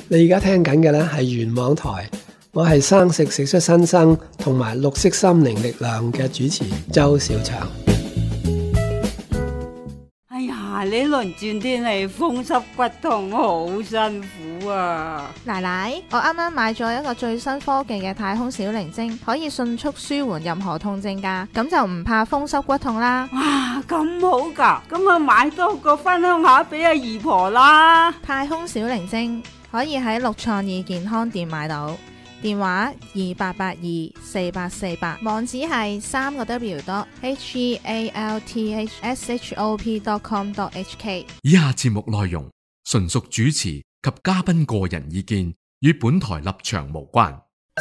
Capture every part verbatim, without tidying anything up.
你而家聽緊嘅呢係原網台，我係生食食出新生同埋綠色心靈力量嘅主持周小祥。 哎呀，呢輪轉天氣風濕骨痛，好辛苦啊！ 奶奶，我啱啱買咗一個最新科技嘅太空小靈精，可以迅速舒緩任何痛症㗎，咁就唔怕風濕骨痛啦。 哇，咁好㗎，咁啊買多個分享下俾阿姨婆啦。 太空小靈精可以喺六創意健康店買到，電話二八八二四八四八，網址係三個 W dot H E A L T H S H O P dot com dot H K。 以下節目內容純屬主持及嘉賓個人意見，與本台立場無關。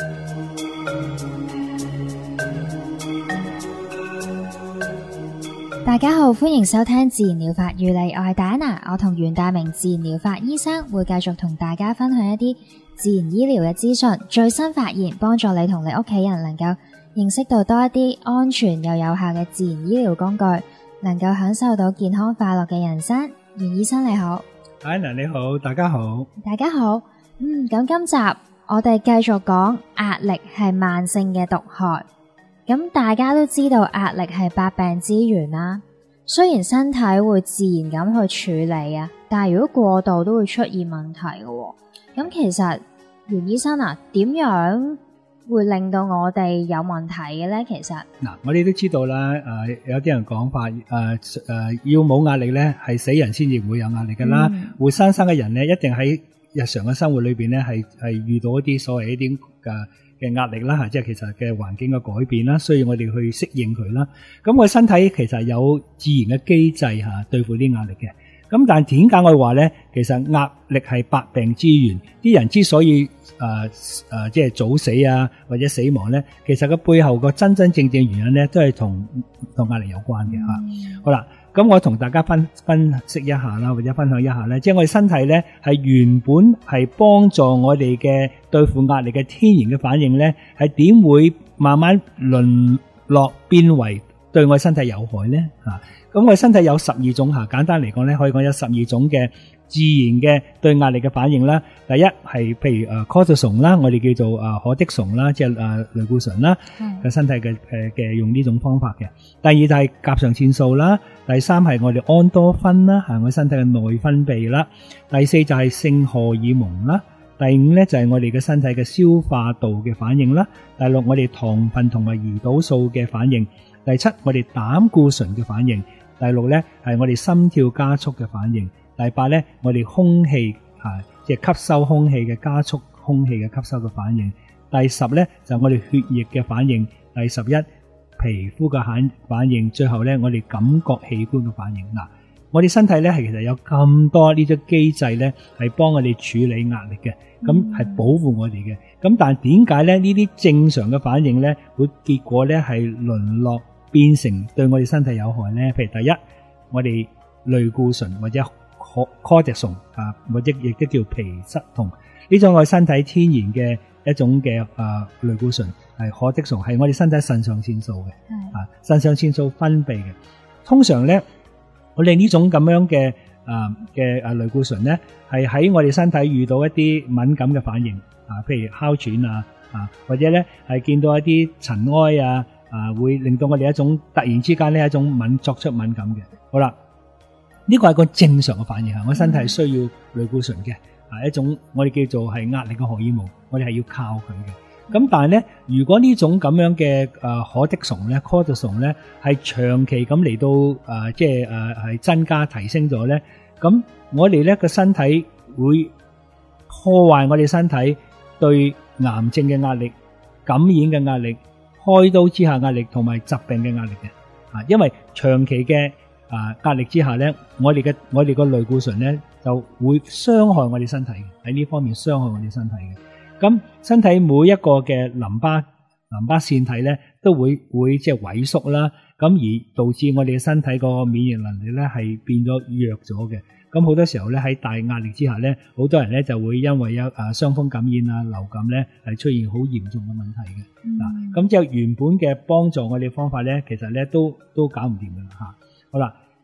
大家好，歡迎收聽自然療法與你，我係戴安娜。我同袁大明自然療法醫生會繼續同大家分享一啲自然醫療嘅資訊、最新發現，幫助你同你屋企人能夠認識到多一啲安全又有效嘅自然醫療工具，能夠享受到健康快樂嘅人生。袁醫生你好。 戴安娜你好，大家好。 大家好。嗯，咁今集我哋繼續講壓力係慢性嘅毒害。咁大家都知道壓力係百病之源啦，雖然身體會自然咁去處理啊，但係如果過度都會出現問題嘅喎。咁其實袁醫生啊，點樣會令到我哋有問題嘅咧？其實嗱，我哋都知道啦，誒、呃，有啲人講法，誒、呃、誒、呃，要冇壓力咧，係死人先至會有壓力噶啦。嗯、活生生嘅人咧，一定喺日常嘅生活裏邊咧，係係遇到一啲所謂一啲嘅嘅壓力啦，吓，即係其實嘅環境嘅改變啦，需要我哋去適應佢啦。咁我身體其實有自然嘅機制吓，對付啲壓力嘅。咁但係點解我話咧？其實壓力係百病之源，啲人之所以誒誒、呃呃、即係早死啊或者死亡咧，其實個背後個真真正正原因咧，都係同同壓力有關嘅吓。嗯、好啦，咁我同大家分分析一下啦，或者分享一下咧，即係我哋身體咧係原本係幫助我哋嘅對付壓力嘅天然嘅反應咧，係點會慢慢淪落變為對我身體有害咧？吓，咁我身體有十二種吓，簡單嚟講咧，可以講有十二種嘅自然嘅對壓力嘅反應啦。第一係譬如誒 cortisol 啦，我哋叫做誒可的松啦，即係誒類固醇啦，嘅身體嘅誒嘅用呢種方法嘅。第二就係甲狀腺素啦，第三係我哋安多酚啦，係我身體嘅內分泌啦。第四就係性荷爾蒙啦。第五咧就係我哋嘅身體嘅消化道嘅反應啦。第六我哋糖分同埋胰島素嘅反應。第七我哋膽固醇嘅反應。第六咧係我哋心跳加速嘅反應。第八咧我哋空氣啊即係吸收空氣嘅加速空氣嘅吸收嘅反應。第十咧就係我哋血液嘅反應。第十一皮膚嘅反反應。最後咧我哋感覺器官嘅反應。嗱，我哋身體咧係其實有咁多呢種機制咧係幫我哋處理壓力嘅，咁係保護我哋嘅。咁但係點解咧呢啲正常嘅反應咧會結果咧係淪落變成對我哋身體有害咧？譬如第一，我哋類固醇或者可可的松啊，或者亦都叫皮質酮，呢種我哋身體天然嘅一種嘅啊類固醇係可的松，係我哋身體腎上腺素嘅，啊腎上腺素分泌嘅。通常咧，我哋呢種咁樣嘅啊嘅啊類固醇咧，係喺我哋身體遇到一啲敏感嘅反應啊，譬如哮喘啊啊，或者咧係見到一啲塵埃啊。啊，會令到我哋一種突然之間呢一種敏作出敏感嘅。好啦，呢個係個正常嘅反應啊！我身體係需要類固醇嘅，啊一種我哋叫做係壓力嘅荷爾蒙，我哋係要靠佢嘅。咁但係咧，如果呢種咁樣嘅誒可的松咧 cortisol 咧係長期咁嚟到誒即係誒係增加提升咗咧，咁我哋咧個身體會破壞我哋身體對癌症嘅壓力、感染嘅壓力、開刀之下壓力同埋疾病嘅壓力嘅，啊，因為長期嘅啊壓力之下咧，我哋嘅我哋個類固醇咧就會傷害我哋身體嘅，喺呢方面傷害我哋身體嘅。咁身體每一個嘅淋巴淋巴腺體咧都會會即係萎縮啦，咁而導致我哋嘅身體個免疫能力咧係變咗弱咗嘅。咁好多時候咧喺大壓力之下咧，好多人咧就會因為有啊傷風感染啊、流感咧係出現好嚴重嘅問題嘅。嗱、嗯，咁即係原本嘅幫助我哋方法咧，其實咧都都搞唔掂㗎啦吓。好啦，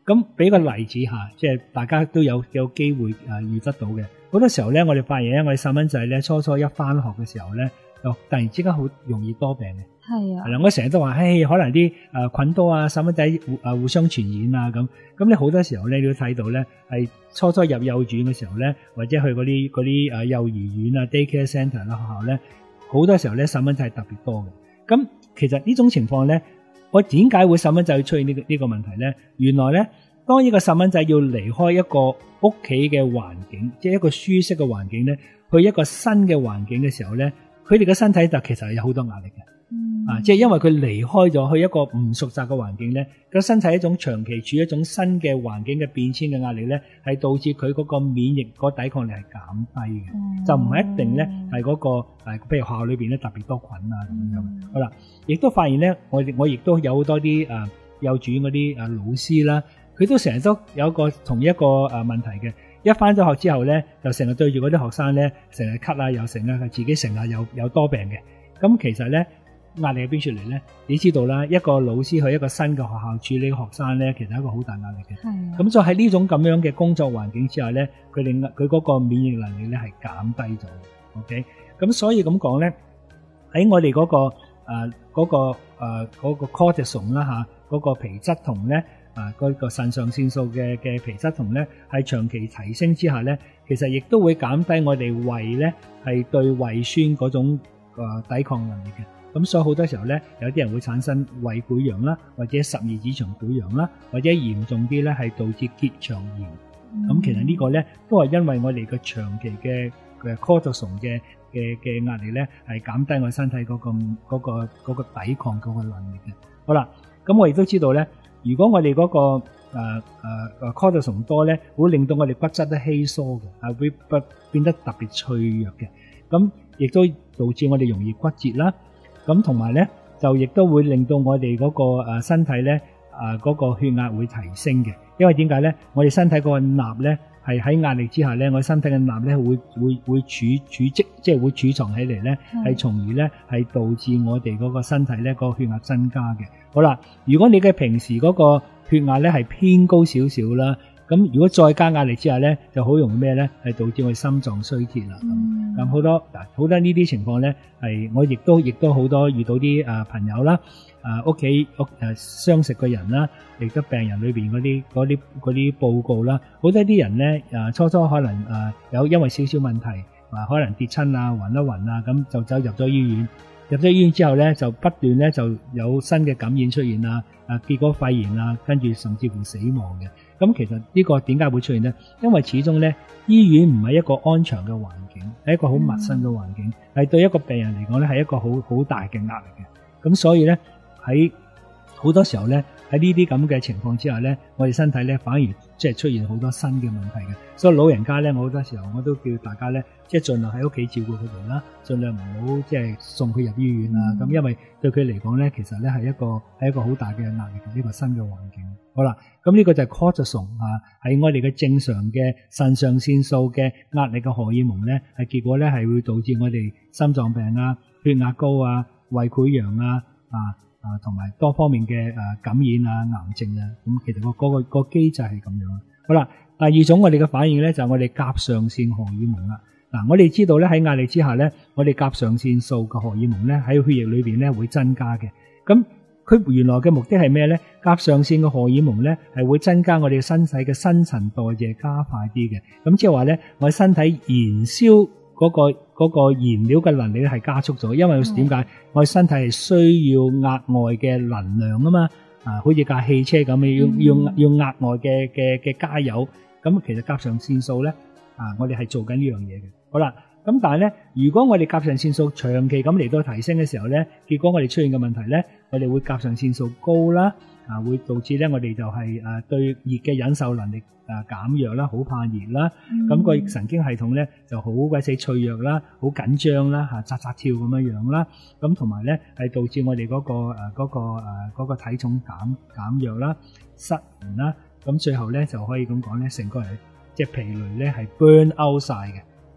咁俾個例子下，即係大家都有有機會誒遇得到嘅。好多時候咧，我哋發現咧，我哋細蚊仔咧初初一翻學嘅時候咧，就突然之間好容易多病嘅。 係啊， 係啦，我成日都話，唉，可能啲誒菌多啊，細蚊仔互誒互相傳染啊咁。咁你好多時候咧，你都睇到咧，係初初入幼稚園嘅時候咧，或者去嗰啲嗰啲誒幼兒園啊 daycare centre 啦學校咧，好多時候咧細蚊仔係特別多嘅。咁其實呢種情況咧，我點解會細蚊仔會出現呢個呢個問題咧？原來咧，當呢個細蚊仔要離開一個屋企嘅環境，即係一個舒適嘅環境咧，去一個新嘅環境嘅時候咧，佢哋嘅身體就其實係有好多壓力嘅。 嗯、 啊，即係因為佢離開咗去一個唔熟習嘅環境咧，個身體一種長期處於一種新嘅環境嘅變遷嘅壓力咧，係導致佢嗰個免疫嗰個抵抗力係減低嘅，嗯、就唔係一定咧係嗰個誒，譬如學校裏邊咧特別多菌啊咁樣。嗯、好啦，亦都發現咧，我我亦都有好多啲誒、呃、幼稚園嗰啲誒老師啦，佢都成日都有一個同一個誒問題嘅，一翻咗學之後咧，就成日對住嗰啲學生咧，成日咳啊，又成啊，自己成日有有多病嘅。咁其實咧，壓力喺邊出嚟咧？你知道啦，一個老師去一個新嘅學校處理學生咧，其實係一個好大壓力嘅。係。咁所以喺呢種咁樣嘅工作環境之下咧，佢哋佢嗰個免疫能力咧係減低咗。OK，咁所以咁講咧，喺我哋嗰、嗰個誒嗰、呃嗰個誒嗰、呃嗰個 cortisol 啦吓，嗰個皮質酮咧啊嗰個腎上腺素嘅嘅皮質酮咧係長期提升之下咧，其實亦都會減低我哋胃咧係對胃酸嗰種誒抵抗能力嘅。咁所以好多時候咧，有啲人會產生胃潰瘍啦，或者十二指腸潰瘍啦，或者嚴重啲咧係導致結腸炎。咁、嗯、其實呢個咧都係因為我哋嘅長期嘅嘅 cortisol 嘅嘅嘅壓力咧，係減低我身體嗰、嗰個嗰、嗰個嗰個抵抗嗰個能力嘅。好啦，咁我亦都知道咧，如果我哋嗰、嗰個誒誒誒 cortisol 多咧，會令到我哋骨質都稀疏嘅，係會不變得特別脆弱嘅。咁亦都導致我哋容易骨折啦。咁同埋咧，就亦都會令到我哋嗰個誒身體咧，誒嗰個血壓會提升嘅。因為點解咧？我哋身體嗰個鈉咧，係喺壓力之下咧，我身體嘅鈉咧會會會儲儲積，即係會儲藏起嚟咧，係從而咧係導致我哋嗰個身體咧個血壓增加嘅。好啦，如果你嘅平時嗰個血壓咧係偏高少少啦。咁如果再加壓力之下咧，就好容易咩咧？係導致我哋心臟衰竭啦。咁好、嗯、多嗱，好多呢啲情況咧，係我亦都亦都好多遇到啲誒朋友啦，誒屋企屋誒相識嘅人啦，亦都病人裏邊嗰啲嗰啲嗰啲報告啦，好多啲人咧誒初初可能誒有因為少少問題，啊可能跌親啊、暈一暈啊，咁就走入咗醫院。入咗醫院之後咧，就不斷咧就有新嘅感染出現啊，啊結果肺炎啊，跟住甚至乎死亡嘅。咁其實呢個點解會出現呢？因為始終咧，醫院唔係一個安詳嘅環境，係一個好陌生嘅環境，係、嗯、對一個病人嚟講咧係一個好好大嘅壓力嘅。咁所以咧喺好多時候咧喺呢啲咁嘅情況之下咧，我哋身體咧反而即係出現好多新嘅問題嘅。所以老人家咧，我好多時候我都叫大家咧，即係盡量喺屋企照顧佢哋啦，盡量唔好即係送佢入醫院啊。咁、嗯、因為對佢嚟講咧，其實咧係一個係一個好大嘅壓力嘅呢個新嘅環境。好啦，咁呢個就係 cortisol 啊，喺我哋嘅正常嘅腎上腺素嘅壓力嘅荷爾蒙咧，係結果咧係會導致我哋心臟病啊、血壓高啊、胃潰瘍啊、啊啊同埋多方面嘅誒感染啊、癌症啊。咁其實個嗰個個機制係咁樣。好啦，第二種我哋嘅反應咧就係我哋甲上腺荷爾蒙啦。嗱，我哋知道咧喺壓力之下咧，我哋甲上腺素嘅荷爾蒙咧喺血液裏邊咧會增加嘅。咁佢原來嘅目的係咩咧？甲上腺嘅荷爾蒙咧係會增加我哋身體嘅新陳代謝加快啲嘅。咁即係話咧，我哋身體燃燒嗰個嗰個燃料嘅能力咧係加速咗。因為點解？嗯、我哋身體係需要額外嘅能量啊嘛。啊，好似架汽車咁，要要要額外嘅嘅嘅加油。咁其實甲上腺素咧，啊，我哋係做緊呢樣嘢嘅。好啦。咁但係咧，如果我哋甲上腺素長期咁嚟到提升嘅時候咧，結果我哋出現嘅問題咧，我哋會甲上腺素高啦，啊會導致咧我哋就係誒對熱嘅忍受能力誒減弱啦，好怕熱啦，咁、嗯、個神經系統咧就好鬼死脆弱啦，好緊張啦，嚇扎扎跳咁樣樣啦，咁同埋咧係導致我哋嗰個誒嗰個誒嗰個體重減減弱啦、失眠啦，咁最後咧就可以咁講咧，成個人即係疲累咧係 burn out 曬嘅。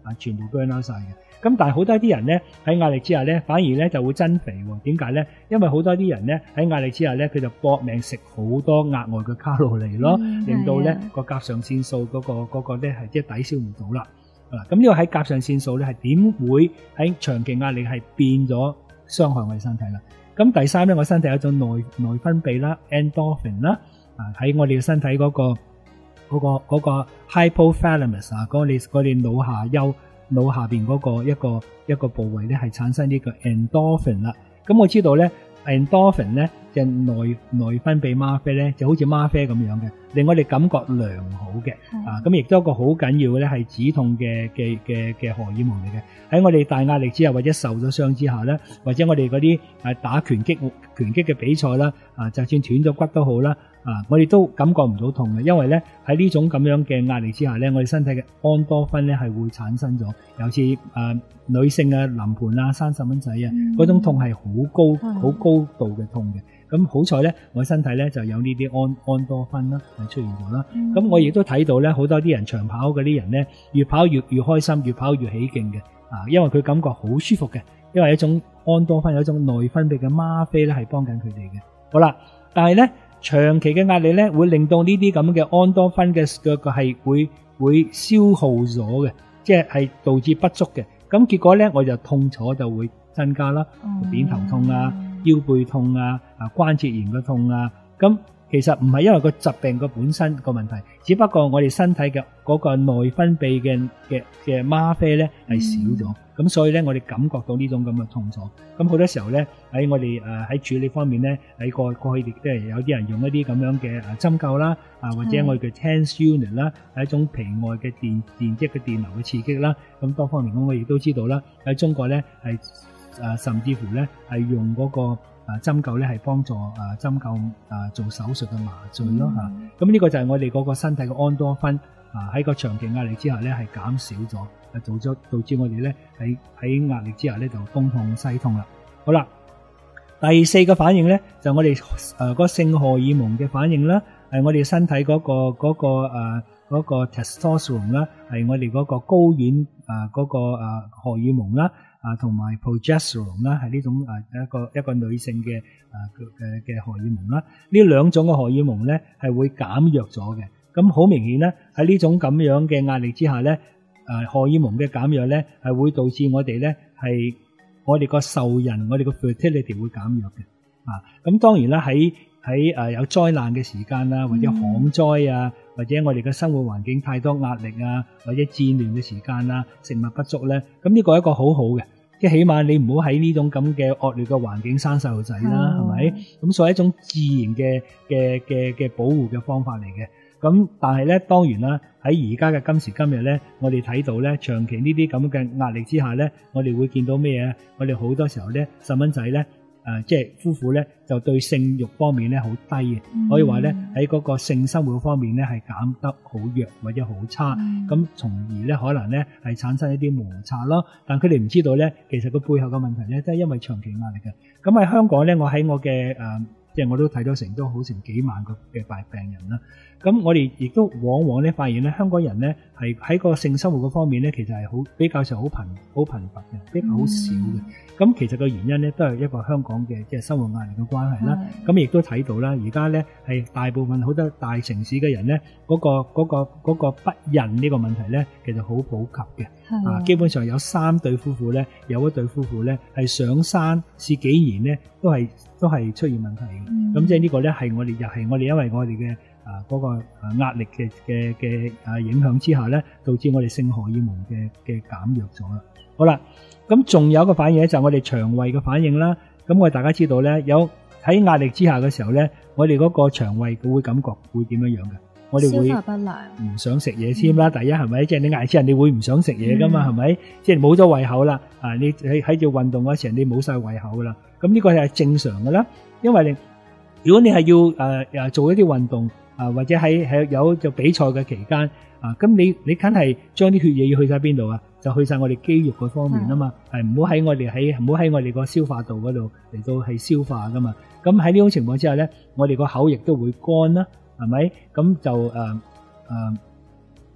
啊全部 burn out 晒嘅。咁但係好多啲人咧喺壓力之下咧，反而咧就會增肥喎。點解咧？因為好多啲人咧喺壓力之下咧，佢就搏命食好多額外嘅卡路里咯， 嗯令到咧係啊個甲上腺素嗰、個嗰、個咧係即係抵消唔到啦。嗱，咁呢個喺甲上腺素咧係點會喺長期壓力係變咗傷害我哋身體啦？咁第三咧，我身體有一種內內分泌啦 endorphin 啦，啊喺我哋嘅身體嗰、個嗰、個嗰、個 hypothalamus 啊，嗰你我哋腦下丘腦下邊嗰個一個一個部位咧係產生呢個 endorphin 啦。咁我知道咧 endorphin 咧就內內分泌嗎啡咧就好似嗎啡咁樣嘅，令我哋感覺良好嘅。啊，咁亦都一個好緊要嘅咧係止痛嘅嘅嘅嘅荷爾蒙嚟嘅。喺我哋大壓力之下或者受咗傷之下咧，或者我哋嗰啲誒打拳擊拳擊嘅比賽啦，啊就算斷咗骨都好啦，啊我哋都感覺唔到痛嘅，因為咧喺呢種咁樣嘅壓力之下咧，我哋身體嘅安多酚咧係會產生咗，尤其是誒女性嘅臨盆啊、生細蚊仔啊，嗰種痛係好高好高度嘅痛嘅。咁好彩咧，我身體咧就有呢啲安安多酚啦，係出現咗啦。咁、嗯、我亦都睇到咧，好多啲人長跑嗰啲人咧，越跑越越開心，越跑越起勁嘅。啊，因為佢感覺好舒服嘅，因為一種安多酚有一種內分泌嘅嗎啡咧，係幫緊佢哋嘅。好啦，但係咧長期嘅壓力咧，會令到呢啲咁嘅安多酚嘅嘅個係會會消耗咗嘅，即係係導致不足嘅。咁結果咧，我就痛楚就會增加啦，扁頭痛啊、腰背痛啊、啊關節炎嘅痛啊。咁其實唔係因為個疾病個本身個問題，只不過我哋身體嘅嗰個內分泌嘅嘅嘅嗎啡咧係少咗，咁、嗯、所以咧我哋感覺到呢種咁嘅痛楚。咁好多時候咧喺我哋誒喺處理方面咧，喺過過去亦都係有啲人用一啲咁樣嘅誒針灸啦，啊或者我哋嘅 TENS unit 啦，係一種皮外嘅電電極嘅電流嘅刺激啦。咁多方面咁我亦都知道啦，喺中國咧係誒甚至乎咧係用嗰、嗰個。啊，針灸咧係幫助啊針灸啊做手術嘅麻醉咯嚇，咁呢、嗯、個就係我哋嗰個身體嘅安多酚啊喺個長期壓力之下咧係減少咗，啊導咗導致我哋咧喺喺壓力之下咧就東痛西痛啦。好啦，第四個反應咧就我哋誒個性荷爾蒙嘅反應啦，係我哋身體嗰、嗰個嗰、嗰個誒嗰、嗰個 testosterone 啦，係我哋嗰個睾丸啊嗰個誒荷爾蒙啦。啊，同埋 progesterone 啦，係呢種啊一個一個女性嘅啊嘅嘅荷爾蒙啦。呢兩種嘅荷爾蒙咧係會減弱咗嘅。咁好明顯咧，喺呢種咁樣嘅壓力之下咧，啊荷爾蒙嘅減弱咧係會導致我哋咧係我哋個受孕，我哋個 fertility 會減弱嘅。啊，咁當然啦，喺喺誒有災難嘅時間啊，或者旱災啊，或者我哋嘅生活環境太多壓力啊，或者戰亂嘅時間啊，食物不足咧，咁呢個係一個好好嘅。即係起碼你唔好喺呢種咁嘅惡劣嘅環境生細路仔啦，係咪？咁所以一種自然嘅嘅嘅嘅保護嘅方法嚟嘅。咁但係咧，當然啦，喺而家嘅今時今日咧，我哋睇到咧，長期呢啲咁嘅壓力之下咧，我哋會見到咩嘢？我哋好多時候咧，細蚊仔咧。誒、呃，即係夫婦咧，就對性慾方面咧好低嘅，嗯、可以話咧喺嗰個性生活方面咧係減得好弱或者好差，咁、嗯、從而咧可能咧係產生一啲摩擦咯。但佢哋唔知道咧，其實個背後嘅問題咧都係因為長期壓力嘅。咁喺香港咧，我喺我嘅誒、呃，即係我都睇到成都好成幾萬個嘅病病人啦。咁我哋亦都往往咧發現咧，香港人咧係喺個性生活嗰方面咧，其實係好比較上好貧好貧乏嘅，比較好少嘅。咁、嗯、其實個原因咧都係一個香港嘅即係生活壓力嘅關係啦。咁亦都睇到啦，而家咧係大部分好多大城市嘅人咧，嗰、嗰個嗰、嗰個嗰個不孕呢個問題咧，其實好普及嘅。啊，基本上有三對夫婦咧，有一對夫婦咧係想生試幾年咧，都係都係出現問題嘅。咁、嗯、即係呢個咧係我哋又係我哋因為我哋嘅。啊，嗰、那個啊壓力嘅嘅嘅啊影響之下咧，導致我哋性荷爾蒙嘅嘅減弱咗啦。好啦，咁仲有一個反應咧，就係我哋腸胃嘅反應啦。咁我哋大家知道咧，有喺壓力之下嘅時候咧，我哋嗰個腸胃佢會感覺會點樣樣嘅？我哋會消化不良，唔想食嘢添啦。第一係咪？即係你捱之人，你會唔想食嘢噶嘛？係咪？即係冇咗胃口啦。啊，你喺喺做運動嗰時，你冇晒胃口噶啦。咁呢個係正常噶啦，因為你如果你係要誒誒、呃、做一啲運動。啊，或者喺喺有就比賽嘅期間啊，咁你你梗係將啲血液要去晒邊度啊？就去晒我哋肌肉嗰方面啊嘛，係唔好喺我哋喺唔好喺我哋個消化道嗰度嚟到係消化噶嘛。咁喺呢種情況之下咧，我哋個口亦都會乾啦，係咪？咁就誒誒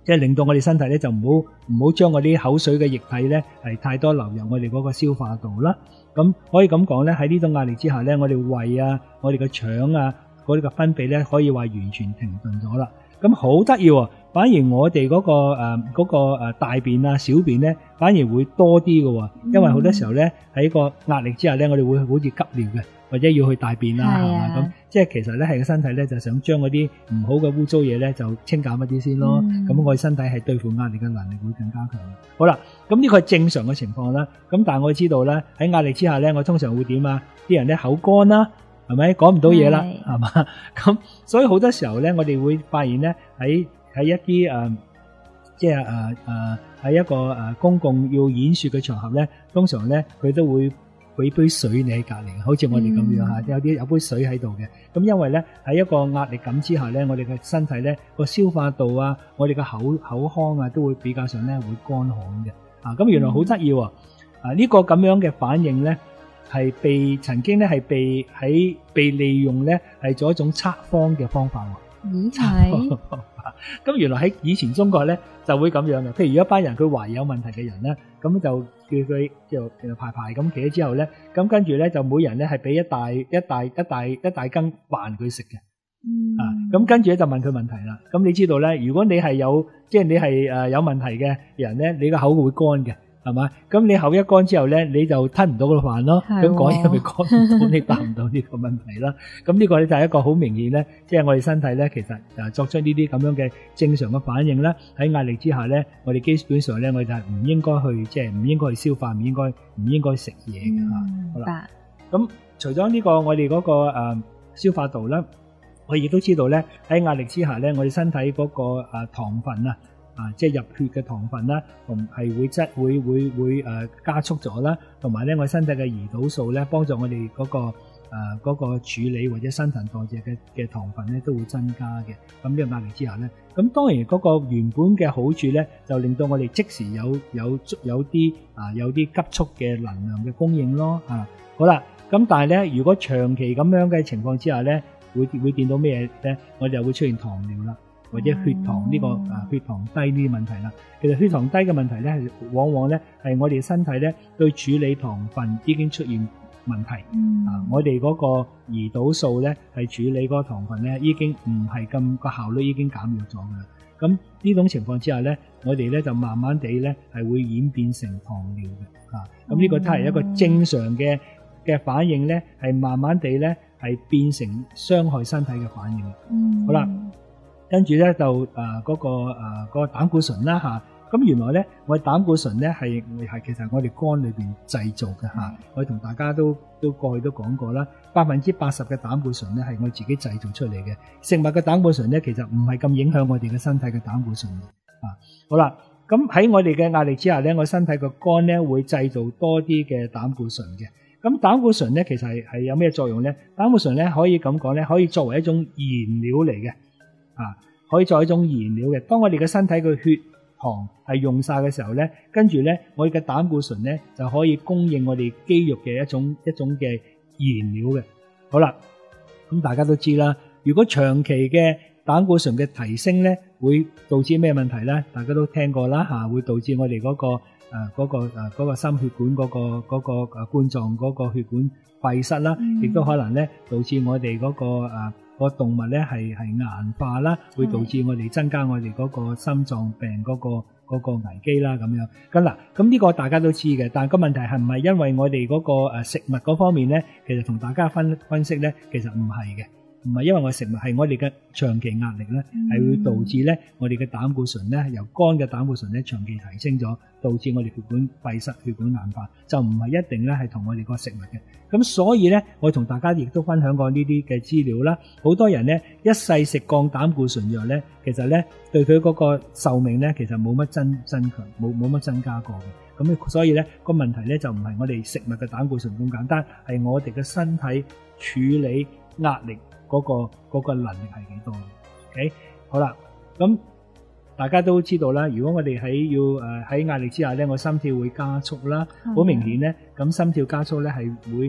即係令到我哋身體咧就唔好唔好將嗰啲口水嘅液體咧係太多流入我哋嗰個消化道啦。咁可以咁講咧，喺呢種壓力之下咧，我哋胃啊、我哋嘅腸啊嗰啲嘅分泌咧，可以話完全停頓咗啦。咁好得意喎，反而我哋嗰個誒嗰個誒大便啊、小便咧，反而會多啲嘅喎，因為好多時候咧喺個壓力之下咧，我哋會好似急尿嘅，或者要去大便啦，係嘛咁，即係其實咧係個身體咧就想將嗰啲唔好嘅污糟嘢咧就清減一啲先咯。咁、嗯、我哋身體係對付壓力嘅能力會更加強。好啦，咁呢個係正常嘅情況啦。咁但係我知道咧喺壓力之下咧，我通常會點啊？啲人咧口乾啦。係咪講唔到嘢啦？係嘛咁，所以好多時候咧，我哋會發現咧喺喺一啲誒、呃，即係誒誒喺一個誒公共要演說嘅場合咧，通常咧佢都會俾杯水你喺隔籬，好似我哋咁樣吓、嗯，有啲有杯水喺度嘅。咁因為咧喺一個壓力感之下咧，我哋嘅身體咧個消化道啊，我哋嘅口口腔啊，都會比較上咧會乾旱嘅。啊，咁原來好得意喎！啊，呢、這個咁樣嘅反應咧。係被曾經咧係被喺被利用咧係做一種測謊嘅方法喎。 咦係？ 咁原來喺以前中國咧就會咁樣嘅。譬如一班人佢懷疑有問題嘅人咧，咁就叫佢就排排咁企咗之後咧，咁跟住咧就每人咧係俾一大一大一大一大羹飯佢食嘅。嗯。啊，咁跟住咧就問佢問題啦。咁你知道咧，如果你係有即係你係誒有問題嘅人咧，你個口會乾嘅。係嘛？咁你口一乾之後咧，你就吞唔到個飯咯。咁講嘢咪講唔到，你答唔到呢個問題啦。咁呢個咧就係一個好明顯咧，即係我哋身體咧，其實誒作出呢啲咁樣嘅正常嘅反應啦。喺壓力之下咧，我哋基本上咧，我哋就係唔應該去，即係唔應該去消化，唔應該唔應該食嘢嘅吓。好啦，咁除咗呢個我哋嗰個誒消化道啦，我亦都知道咧喺壓力之下咧，我哋身體嗰個誒糖分啊。啊，即係入血嘅糖分啦，同係會質會會會誒、呃、加速咗啦，同埋咧我身體嘅胰島素咧，幫助我哋嗰、嗰個誒嗰、呃嗰個處理或者新陳代謝嘅嘅糖分咧都會增加嘅。咁呢個壓力之下咧，咁當然嗰個原本嘅好處咧，就令到我哋即時有有有啲啊有啲急速嘅能量嘅供應咯。啊，好啦，咁但係咧，如果長期咁樣嘅情況之下咧，會會見到咩咧？我哋就會出現糖尿啦。或者血糖呢、這個啊血糖低呢啲問題啦，其實血糖低嘅問題咧，係往往咧係我哋身體咧對處理糖分已經出現問題。嗯、啊，我哋嗰個胰島素咧係處理嗰個糖分咧已經唔係咁個效率已經減弱咗噶啦。咁呢種情況之下咧，我哋咧就慢慢地咧係會演變成糖尿嘅。啊，咁呢個都係一個正常嘅嘅反應咧，係慢慢地咧係變成傷害身體嘅反應。嗯，好啦。跟住咧就誒嗰、呃那個誒、呃那個膽固醇啦吓，咁、啊、原來咧我哋膽固醇咧係係其實我哋肝裏邊製造嘅吓、啊，我同大家都都過去都講過啦，百分之八十嘅膽固醇咧係我自己製造出嚟嘅。食物嘅膽固醇咧其實唔係咁影響我哋嘅身體嘅膽固醇啊。好啦，咁喺我哋嘅壓力之下咧，我身體嘅肝咧會製造多啲嘅膽固醇嘅。咁膽固醇咧其實係係有咩作用咧？膽固醇咧可以咁講咧，可以作為一種燃料嚟嘅。啊，可以作為一種燃料嘅。當我哋嘅身體嘅血糖係用晒嘅時候咧，跟住咧，我哋嘅膽固醇咧就可以供應我哋肌肉嘅一種一種嘅燃料嘅。好啦，咁大家都知啦，如果長期嘅膽固醇嘅提升咧，會導致咩問題咧？大家都聽過啦吓，會導致我哋嗰個誒嗰個誒嗰個心血管嗰個嗰個誒冠狀嗰個血管閉塞啦，亦都可能咧導致我哋嗰個誒。個動物咧係係硬化啦，會導致我哋增加我哋嗰個心臟病嗰、嗰個嗰、嗰個危機啦咁樣。咁嗱，咁呢個大家都知嘅，但係個問題係唔係因為我哋嗰個誒食物嗰方面咧，其實同大家分分析咧，其實唔係嘅。唔係因為我食物，係我哋嘅長期壓力咧，係會導致咧我哋嘅膽固醇咧，由肝嘅膽固醇咧長期提升咗，導致我哋血管閉塞、血管硬化，就唔係一定咧係同我哋個食物嘅。咁所以咧，我同大家亦都分享過呢啲嘅資料啦。好多人咧一世食降膽固醇藥咧，其實咧對佢嗰個壽命咧，其實冇乜增增強，冇冇乜增加過嘅。咁所以咧個問題咧就唔係我哋食物嘅膽固醇咁簡單，係我哋嘅身體處理壓力嗰個嗰個能力係幾多 ？OK， 好啦，咁大家都知道啦。如果我哋喺要誒喺壓力之下咧，我心跳會加速啦，好明顯咧。咁心跳加速咧係會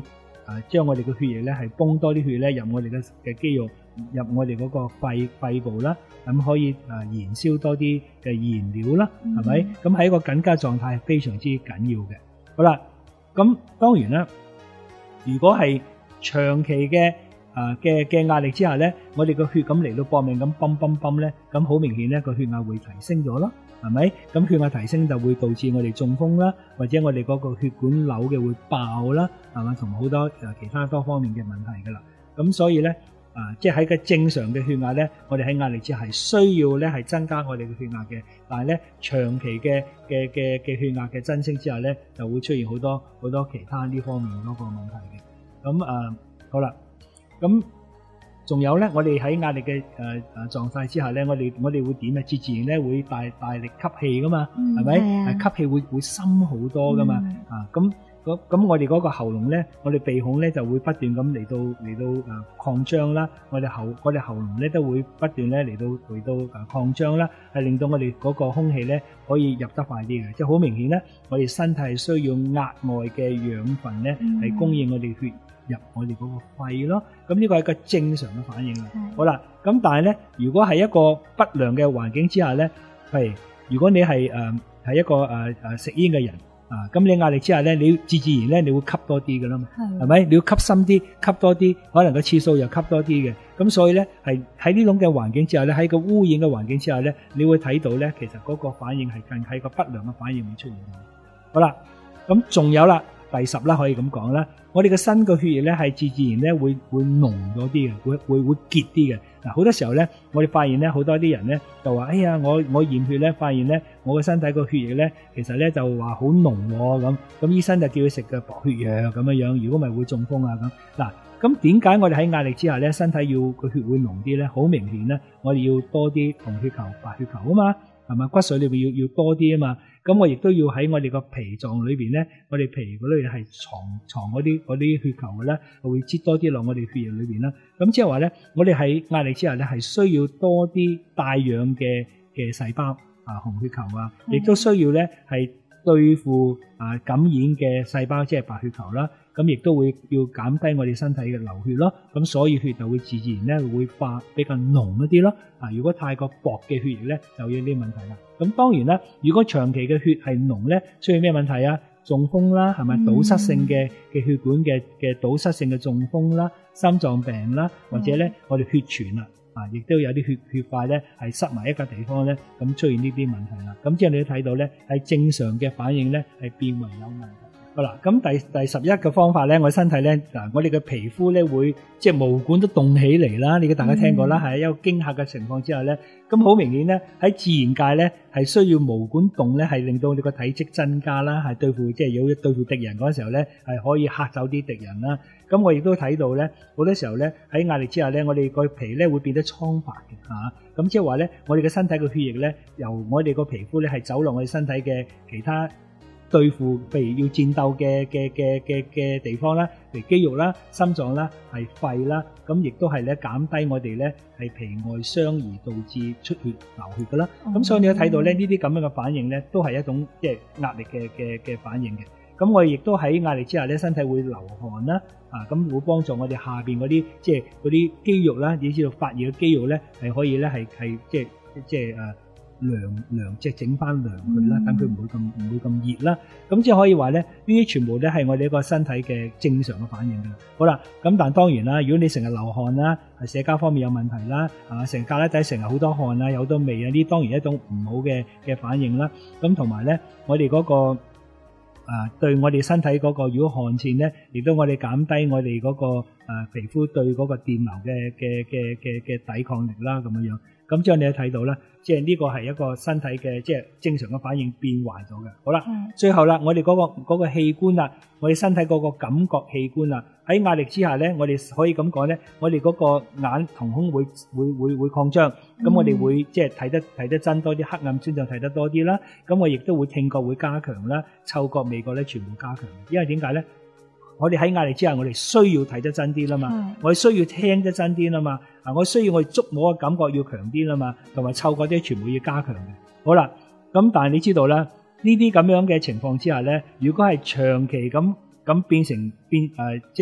誒將我哋嘅血液咧係泵多啲血咧入我哋嘅嘅肌肉，入我哋嗰個肺肺部啦，咁可以誒燃燒多啲嘅燃料啦，係咪？咁喺一個緊急狀態係非常之緊要嘅。好啦，咁當然啦，如果係長期嘅誒嘅嘅壓力之下咧，我哋個血咁嚟到搏命咁泵泵泵咧，咁好明顯咧個血壓會提升咗咯，係咪？咁血壓提升就會導致我哋中風啦，或者我哋嗰個血管瘤嘅會爆啦，係嘛？同好多誒其他多方面嘅問題噶啦。咁所以咧啊，即係喺個正常嘅血壓咧，我哋喺壓力之下係需要咧係增加我哋嘅血壓嘅，但係咧長期嘅嘅嘅嘅血壓嘅增升之下咧，就會出現好多好多其他呢方面嗰個問題嘅。咁啊，好啦。咁仲有咧，我哋喺壓力嘅誒誒狀態之下咧，我哋我哋會點啊？自自然咧會大大力吸氣噶嘛，係咪？係吸氣會會深好多噶嘛，啊咁咁咁我哋嗰個喉嚨咧，我哋鼻孔咧就會不斷咁嚟到嚟到誒擴張啦，我哋喉我哋喉嚨咧都會不斷咧嚟到嚟到誒擴張啦，係令到我哋嗰個空氣咧可以入得快啲嘅，即係好明顯咧，我哋身體係需要額外嘅養分咧係供應我哋血入我哋嗰個肺咯，咁呢個係一個正常嘅反應啦。好啦，咁但係咧，如果係一個不良嘅環境之下咧，譬如如果你係誒係一個誒誒食煙嘅人啊，咁你壓力之下咧，你自自然咧你會吸多啲噶啦嘛，係咪？你要吸深啲，吸多啲，可能個次數又吸多啲嘅，咁所以咧係喺呢種嘅環境之下咧，喺個污染嘅環境之下咧，你會睇到咧，其實嗰個反應係更係個不良嘅反應會出現嘅。好啦，咁仲有啦。第十啦，可以咁講啦。我哋嘅新嘅血液咧係自自然咧會會濃咗啲嘅，會會會結啲嘅。嗱，好多時候咧，我哋發現咧好多啲人咧就話：哎呀，我我驗血咧，發現咧我嘅身體個血液咧其實咧就話好濃喎咁。咁醫生就叫佢食嘅薄血藥咁樣樣，如果咪會中風啊咁。嗱，咁點解我哋喺壓力之下咧，身體要個血會濃啲咧？好明顯咧，我哋要多啲紅血球、白血球啊嘛。係嘛？骨髓裏邊要要多啲啊嘛，咁我亦都要喺我哋個脾臟裏邊咧，我哋脾嗰度係藏藏嗰啲嗰啲血球嘅咧，會擠多啲落我哋血液裏邊啦。咁即係話咧，我哋喺壓力之下咧，係需要多啲帶氧嘅嘅細胞啊，紅血球啊，亦都需要咧係對付啊感染嘅細胞，即係白血球啦。咁亦都會要減低我哋身體嘅流血咯，咁所以血就會自然咧會化比較濃一啲咯。啊，如果太過薄嘅血液咧，就有啲問題啦。咁當然啦，如果長期嘅血係濃咧，出現咩問題啊？中風啦，係咪堵塞性嘅嘅血管嘅嘅堵塞性嘅中風啦，心臟病啦，或者咧我哋血栓啦，啊，亦都有啲血血塊咧係塞埋一個地方咧，咁出現呢啲問題啦。咁之後你都睇到咧，係正常嘅反應咧係變為有問題。好啦，咁第第十一個方法咧，我身體咧，嗱，我哋嘅皮膚咧會即係毛管都凍起嚟啦。你嘅大家聽過啦，係、嗯、一個驚嚇嘅情況之下咧，咁好明顯咧喺自然界咧係需要毛管凍咧，係令到你個體積增加啦，係對付即係要對付敵人嗰陣時候咧係可以嚇走啲敵人啦。咁我亦都睇到咧，好多時候咧喺壓力之下咧，我哋個皮咧會變得蒼白嘅嚇。咁即係話咧，我哋嘅身體嘅血液咧，由我哋個皮膚咧係走落我哋身體嘅其他對付，譬如要戰鬥嘅嘅嘅嘅嘅地方啦，譬如肌肉啦、心臟啦、係肺啦，咁亦都係咧減低我哋咧係皮外傷而導致出血流血噶啦。咁、嗯、所以你都睇到咧呢啲咁樣嘅反應咧，都係一種即係壓力嘅嘅嘅反應嘅。咁我哋亦都喺壓力之下咧，身體會流汗啦，啊咁會幫助我哋下邊嗰啲即係嗰啲肌肉啦，你知道發熱嘅肌肉咧係可以咧係係即係即係誒。涼涼即係整翻涼佢啦，等佢唔會咁唔會咁熱啦。咁即係可以話咧，呢啲全部咧係我哋一個身體嘅正常嘅反應㗎。好啦，咁但係當然啦，如果你成日流汗啦，係社交方面有問題啦，啊成隔咧底成日好多汗啊，有好多味啊，呢當然一種唔好嘅嘅反應啦。咁同埋咧，我哋嗰個啊對我哋身體嗰個如果汗腺咧，亦都我哋減低我哋嗰個啊皮膚對嗰個電流嘅嘅嘅嘅嘅抵抗力啦，咁樣樣。咁之後你都睇到啦，即係呢個係一個身體嘅即係正常嘅反應變壞咗嘅。好啦，嗯、最後啦，我哋嗰、嗰個嗰個器官啦，我哋身體嗰個感覺器官啦，喺壓力之下咧，我哋可以咁講咧，我哋嗰個眼瞳孔會會會會擴張，咁、嗯、我哋會即係睇得睇得真多啲，黑暗先就睇得多啲啦。咁我亦都會聽覺會加強啦，嗅覺味覺咧全部加強。因為點解咧？我哋喺壓力之下，我哋需要睇得真啲啦嘛，嗯、我哋需要聽得真啲啦嘛，啊，我需要我哋觸摸嘅感覺要強啲啦嘛，同埋嗅覺啲全部要加強嘅。好啦，咁但係你知道啦，呢啲咁樣嘅情況之下咧，如果係長期咁咁變成變誒、呃，即係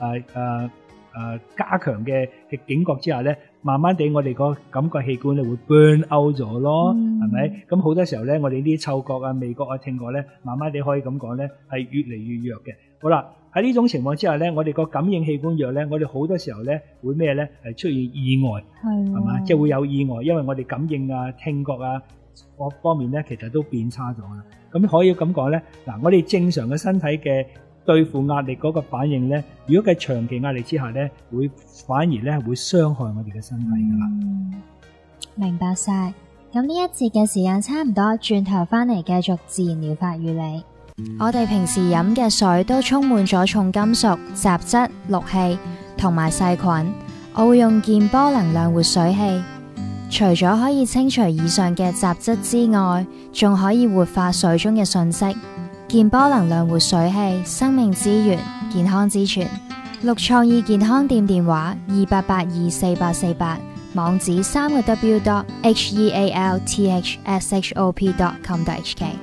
誒誒誒加強嘅嘅警覺之下咧，慢慢地我哋個感覺器官咧會 burn out 咗咯，係咪、嗯？咁好多時候咧，我哋啲嗅覺啊、味覺啊、聽覺咧，慢慢地可以咁講咧，係越嚟越弱嘅。好啦，喺呢種情況之下咧，我哋個感應器官弱咧，我哋好多時候咧會咩咧？係出現意外，係嘛？即係會有意外，因為我哋感應啊、聽覺啊各方面咧，其實都變差咗啦。咁可以咁講咧，嗱，我哋正常嘅身體嘅對付壓力嗰個反應咧，如果喺長期壓力之下咧，會反而咧會傷害我哋嘅身體噶啦。 嗯，明白晒。咁呢一節嘅時間差唔多，轉頭翻嚟繼續自然療法與你。我哋平時飲嘅水都充滿咗重金屬、雜質、氯氣同埋細菌。我會用健波能量活水器，除咗可以清除以上嘅雜質之外，仲可以活化水中嘅訊息。健波能量活水器，生命之源，健康之泉。綠創意健康店電話二八八二四八四八，網址三個 w dot h e a l t h s h o p dot com dot h k。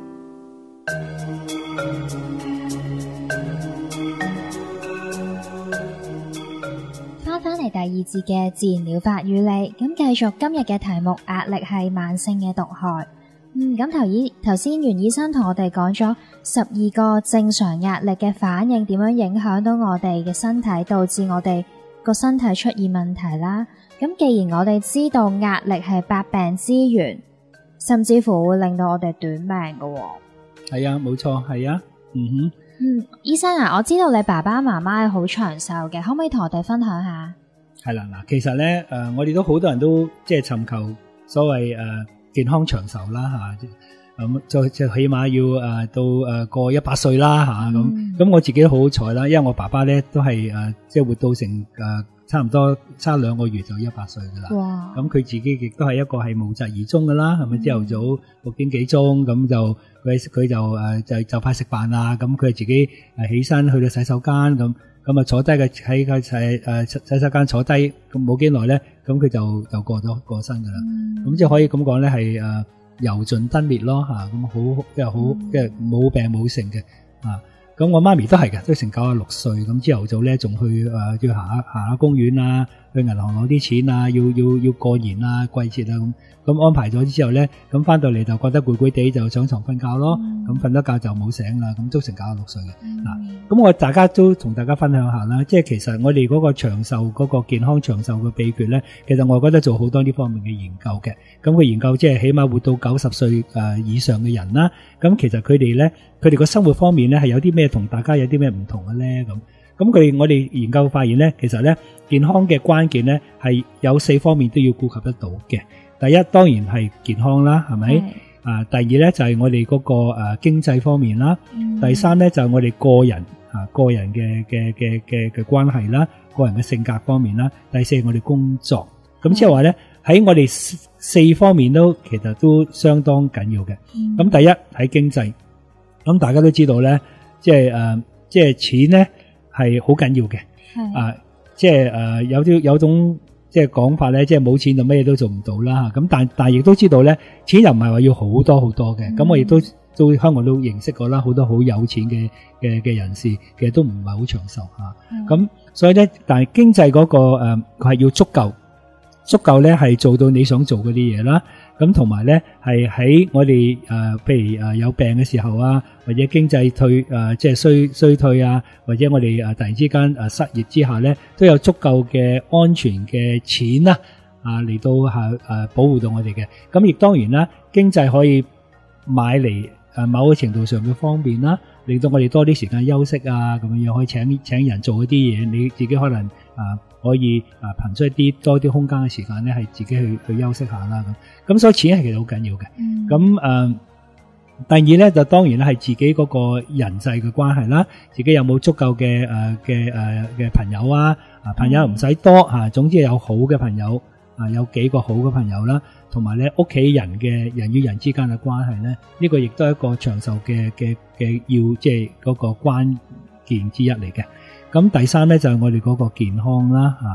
翻返嚟第二節嘅自然療法與你，咁繼續今日嘅題目，壓力係慢性嘅毒害。嗯，咁頭醫頭先袁醫生同我哋講咗十二個正常壓力嘅反應點樣影響到我哋嘅身體，導致我哋個身體出現問題啦。咁既然我哋知道壓力係百病之源，甚至乎會令到我哋短命㗎。 係啊，冇錯，係啊，嗯哼。 嗯，醫生啊，我知道你爸爸媽媽係好長壽嘅，可唔可以同我哋分享下？ 係啦，嗱，其實咧，誒、呃，我哋都好多人都即係尋求所謂誒、呃、健康長壽啦，吓，咁就就起碼要誒、呃、到誒過一百歲啦，吓、啊，咁咁、嗯、我自己好好彩啦，因為我爸爸咧都係誒、呃、即係活到成誒、呃、差唔多差兩個月就一百歲噶啦，哇！咁佢自己亦都係一個係無疾而終噶啦，係咪？朝頭早六點幾鐘咁就。佢佢就誒就就快食飯啦，咁佢自己誒起身去到洗手間，咁咁啊坐低嘅喺個洗誒洗手間坐低，咁冇幾耐咧，咁佢就就過咗過身噶啦，咁、嗯、即係可以咁講咧係誒油盡燈滅咯吓，咁好即係好即係冇病冇剩嘅啊。咁我媽咪都係嘅，都成九十六歲，咁朝頭早咧仲去誒要行下行下公園啊，去銀行攞啲錢啊，要要要過年啊季節啊咁。咁安排咗之後咧，咁翻到嚟就覺得攰攰地，就上床瞓覺咯。咁瞓咗覺就冇醒啦。咁都成九十六歲嘅。嗱、嗯，咁我大家都同大家分享下啦。即係其實我哋嗰個長壽嗰、嗰個健康長壽嘅秘訣咧，其實我覺得做好多呢方面嘅研究嘅。咁佢研究即係起碼活到九十歲誒以上嘅人啦。咁其實佢哋咧，佢哋個生活方面咧係有啲咩同大家有啲咩唔同嘅咧？咁咁佢哋我哋研究發現咧，其實咧健康嘅關鍵咧係有四方面都要顧及得到嘅。第一當然係健康啦，係咪？啊，第二咧就係我哋嗰個誒經濟方面啦。嗯、第三咧就係我哋個人啊個人嘅嘅嘅嘅嘅關係啦，個人嘅性格方面啦。第四係我哋工作。咁即係話咧喺我哋四方面都其實都相當緊要嘅。咁、嗯、第一喺經濟，咁大家都知道咧，即係誒即係錢咧係好緊要嘅。啊，即係誒有啲有種。即係講法咧，即係冇錢就乜嘢都做唔到啦。咁但但亦都知道咧，錢又唔係話要好多好多嘅。咁、嗯、我亦都都香港都認識過啦，好多好有錢嘅嘅嘅人士，其實都唔係好長壽吓。咁、嗯、所以咧，但係經濟嗰、嗰個誒，佢、呃、係要足夠，足夠咧係做到你想做嗰啲嘢啦。咁同埋咧係喺我哋誒、呃，譬如誒、呃、有病嘅時候啊，或者經濟退誒、呃，即係衰衰退啊，或者我哋誒突然之間誒失業之下咧，都有足夠嘅安全嘅錢啦，啊嚟到係誒保護到我哋嘅。咁亦當然啦，經濟可以買嚟誒某個程度上嘅方便啦，令到我哋多啲時間休息啊，咁樣可以請請人做一啲嘢，你自己可能啊。可以啊，騰出一啲多啲空間嘅時間咧，係自己去去休息下啦咁。咁所以錢係其實好緊要嘅。咁誒、嗯呃，第二咧就當然咧係自己嗰個人際嘅關係啦，自己有冇足夠嘅誒嘅誒嘅朋友啊？啊，朋友唔使多吓、啊，總之有好嘅朋友啊，有幾個好嘅朋友啦，同埋咧屋企人嘅人與人之間嘅關係咧，呢、這個亦都係一個長壽嘅嘅嘅要即係嗰個關鍵之一嚟嘅。咁第三咧就係我哋嗰個健康啦，吓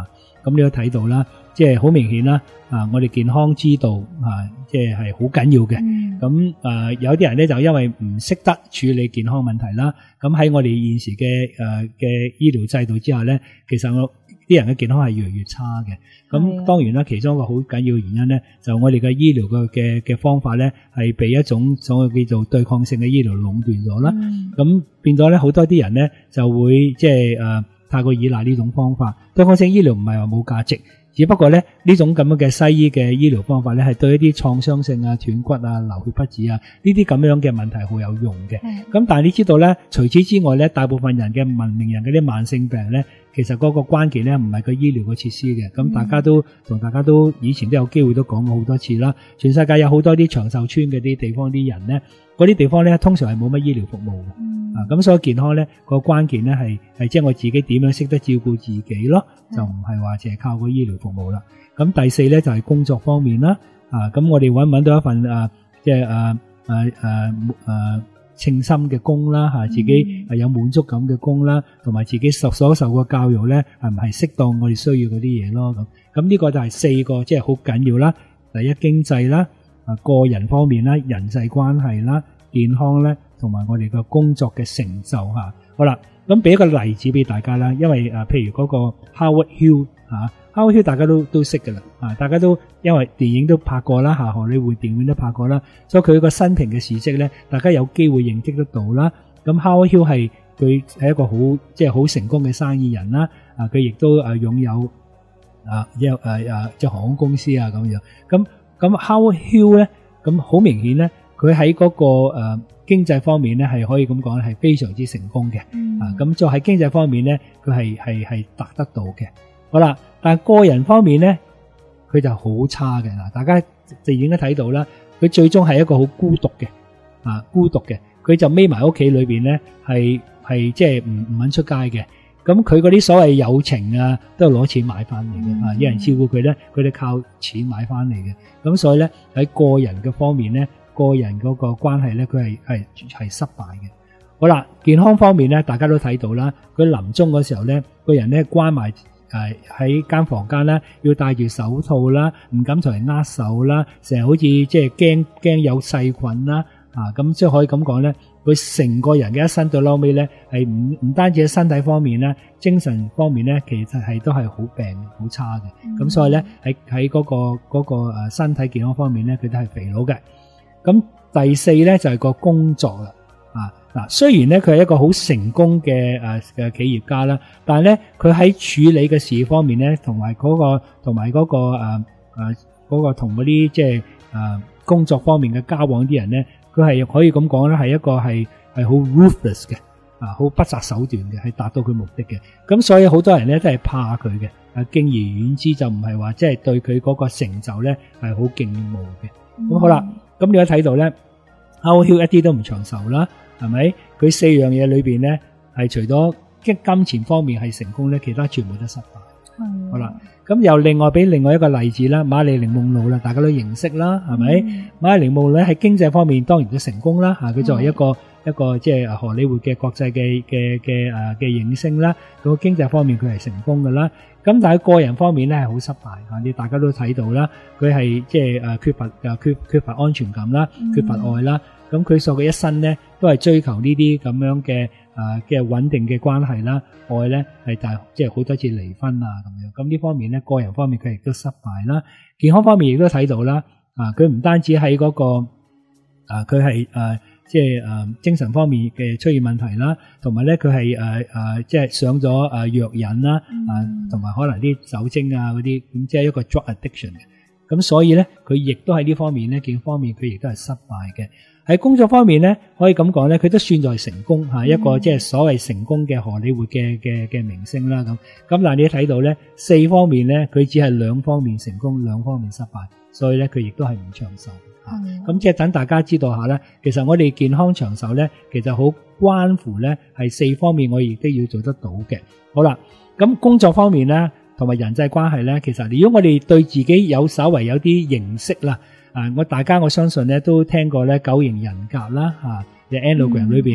咁你都睇到啦，即係好明顯啦，啊，我哋健康之道啊，即係係好緊要嘅。咁誒、嗯呃，有啲人咧就因為唔識得處理健康問題啦，咁喺我哋現時嘅誒嘅醫療制度之下咧，其實我啲人嘅健康係越嚟越差嘅。咁當然啦，其中一個好緊要嘅原因咧，就我哋嘅醫療嘅嘅嘅方法咧，係被一種所謂叫做對抗性嘅醫療壟斷咗啦。咁、嗯、變咗咧，好多啲人咧就會即係誒太過依賴呢種方法。對抗性醫療唔係話冇價值。只不過咧，呢種咁樣嘅西醫嘅醫療方法咧，係對一啲創傷性啊、斷骨啊、流血不止啊呢啲咁樣嘅問題好有用嘅。咁但係你知道咧，除此之外咧，大部分人嘅文明人嗰啲慢性病咧，其實嗰個關鍵咧唔係個醫療嘅設施嘅。咁大家都同大家都以前都有機會都講過好多次啦。全世界有好多啲長壽村嘅啲地方啲人咧，嗰啲地方咧通常係冇乜醫療服務嘅。啊，咁所以健康咧個關鍵咧係係即係我自己點樣識得照顧自己咯，就唔係話淨係靠個醫療服務啦。咁第四咧就係工作方面啦。啊，咁我哋搵唔搵到一份啊，即係啊啊啊啊稱心嘅工啦，吓自己係有滿足感嘅工啦，同埋自己受所受嘅教育咧係唔係適當我哋需要嗰啲嘢咯。咁咁呢個就係四個即係好緊要啦。第一，經濟啦，啊個人方面啦，人際關係啦，健康咧。同埋我哋嘅工作嘅成就吓，好啦，咁俾一個例子俾大家啦，因為誒，譬如嗰個 Howard Hughes 吓 ，Howard Hughes 大家都都識噶啦，啊，大家都因為電影都拍過啦，吓荷里活電影都拍過啦，所以佢個生平嘅事蹟咧，大家有機會認識得到啦。咁 Howard Hughes 係佢係一個好即係好成功嘅生意人啦，啊，佢亦都誒擁有啊一誒誒即係航空公司啊咁樣。咁咁 Howard Hughes 咧，咁好明顯咧，佢喺嗰個誒。呃經濟方面咧係可以咁講係非常之成功嘅。嗯、啊咁就喺經濟方面咧佢係係係達得到嘅。好啦，但係個人方面咧佢就好差嘅。嗱，大家就已經睇到啦，佢最終係一個好孤獨嘅，啊孤獨嘅，佢就匿埋屋企裏邊咧係係即係唔唔肯出街嘅。咁佢嗰啲所謂友情啊都係攞錢買翻嚟嘅。嗯、啊有人照顧佢咧，佢哋靠錢買翻嚟嘅。咁所以咧喺個人嘅方面咧。個人嗰個關係咧，佢係係係失敗嘅。好啦，健康方面咧，大家都睇到啦。佢臨終嗰時候咧，個人咧關埋誒喺間房間啦，要戴住手套啦，唔敢同人握手啦，成日好似即係驚驚有細菌啦啊！咁即係可以咁講咧，佢成個人嘅一生到撈尾咧，係唔唔單止喺身體方面咧，精神方面咧，其實係都係好病好差嘅。咁、嗯、所以咧喺喺嗰個嗰個誒身體健康方面咧，佢都係肥佬嘅。咁第四咧就係個工作啦，啊嗱，雖然咧佢係一個好成功嘅誒嘅企業家啦，但係咧佢喺處理嘅事方面咧，同埋嗰個同埋嗰個誒誒嗰個同嗰啲即係誒工作方面嘅交往啲人咧，佢係可以咁講咧，係一個係係好 ruthless 嘅，啊好不擇手段嘅，係達到佢目的嘅。咁所以好多人咧都係怕佢嘅，啊敬而遠之，就唔係話即係對佢嗰個成就咧係好敬慕嘅。咁、嗯、好啦。咁你都睇到咧 Howard Hughes 一啲都唔長壽啦，係咪？佢四樣嘢裏邊咧，係除咗金金錢方面係成功咧，其他全部都失敗。嗯、好啦，咁又另外俾另外一個例子啦，瑪麗蓮夢露啦，大家都認識啦，係咪？嗯、瑪麗蓮夢露咧喺經濟方面當然都成功啦，吓佢作為一個、嗯、一個即係荷里活嘅國際嘅嘅嘅誒嘅影星啦，咁經濟方面佢係成功噶啦。咁但係個人方面咧係好失敗吓，你大家都睇到啦，佢係即係誒缺乏誒缺缺乏安全感啦，缺乏愛啦。咁佢所嘅一生咧都係追求呢啲咁樣嘅誒嘅穩定嘅關係啦，愛咧係大即係好多次離婚啊咁樣。咁呢方面咧個人方面佢亦都失敗啦，健康方面亦都睇到啦。啊，佢唔單止喺嗰個啊，佢係誒。即係誒精神方面嘅出現問題啦，同埋咧佢係誒誒即係上咗誒藥癮啦，啊同埋可能啲酒精啊嗰啲，咁即係一個 drug addiction 嘅。咁所以咧佢亦都喺呢方面咧，健康方面佢亦都係失敗嘅。喺工作方面咧，可以咁講咧，佢都算在成功吓，一個即係所謂成功嘅荷里活嘅嘅嘅明星啦咁。咁但係你睇到咧，四方面咧，佢只係兩方面成功，兩方面失敗，所以咧佢亦都係唔長壽。咁、嗯、即係等大家知道下咧，其實我哋健康長壽咧，其實好關乎咧係四方面，我亦都要做得到嘅。好啦，咁工作方面咧，同埋人際關係咧，其實如果我哋對自己有稍為有啲認識啦，啊，我大家我相信咧都聽過咧九型人格啦，吓嘅 Enneagram 裏邊啦，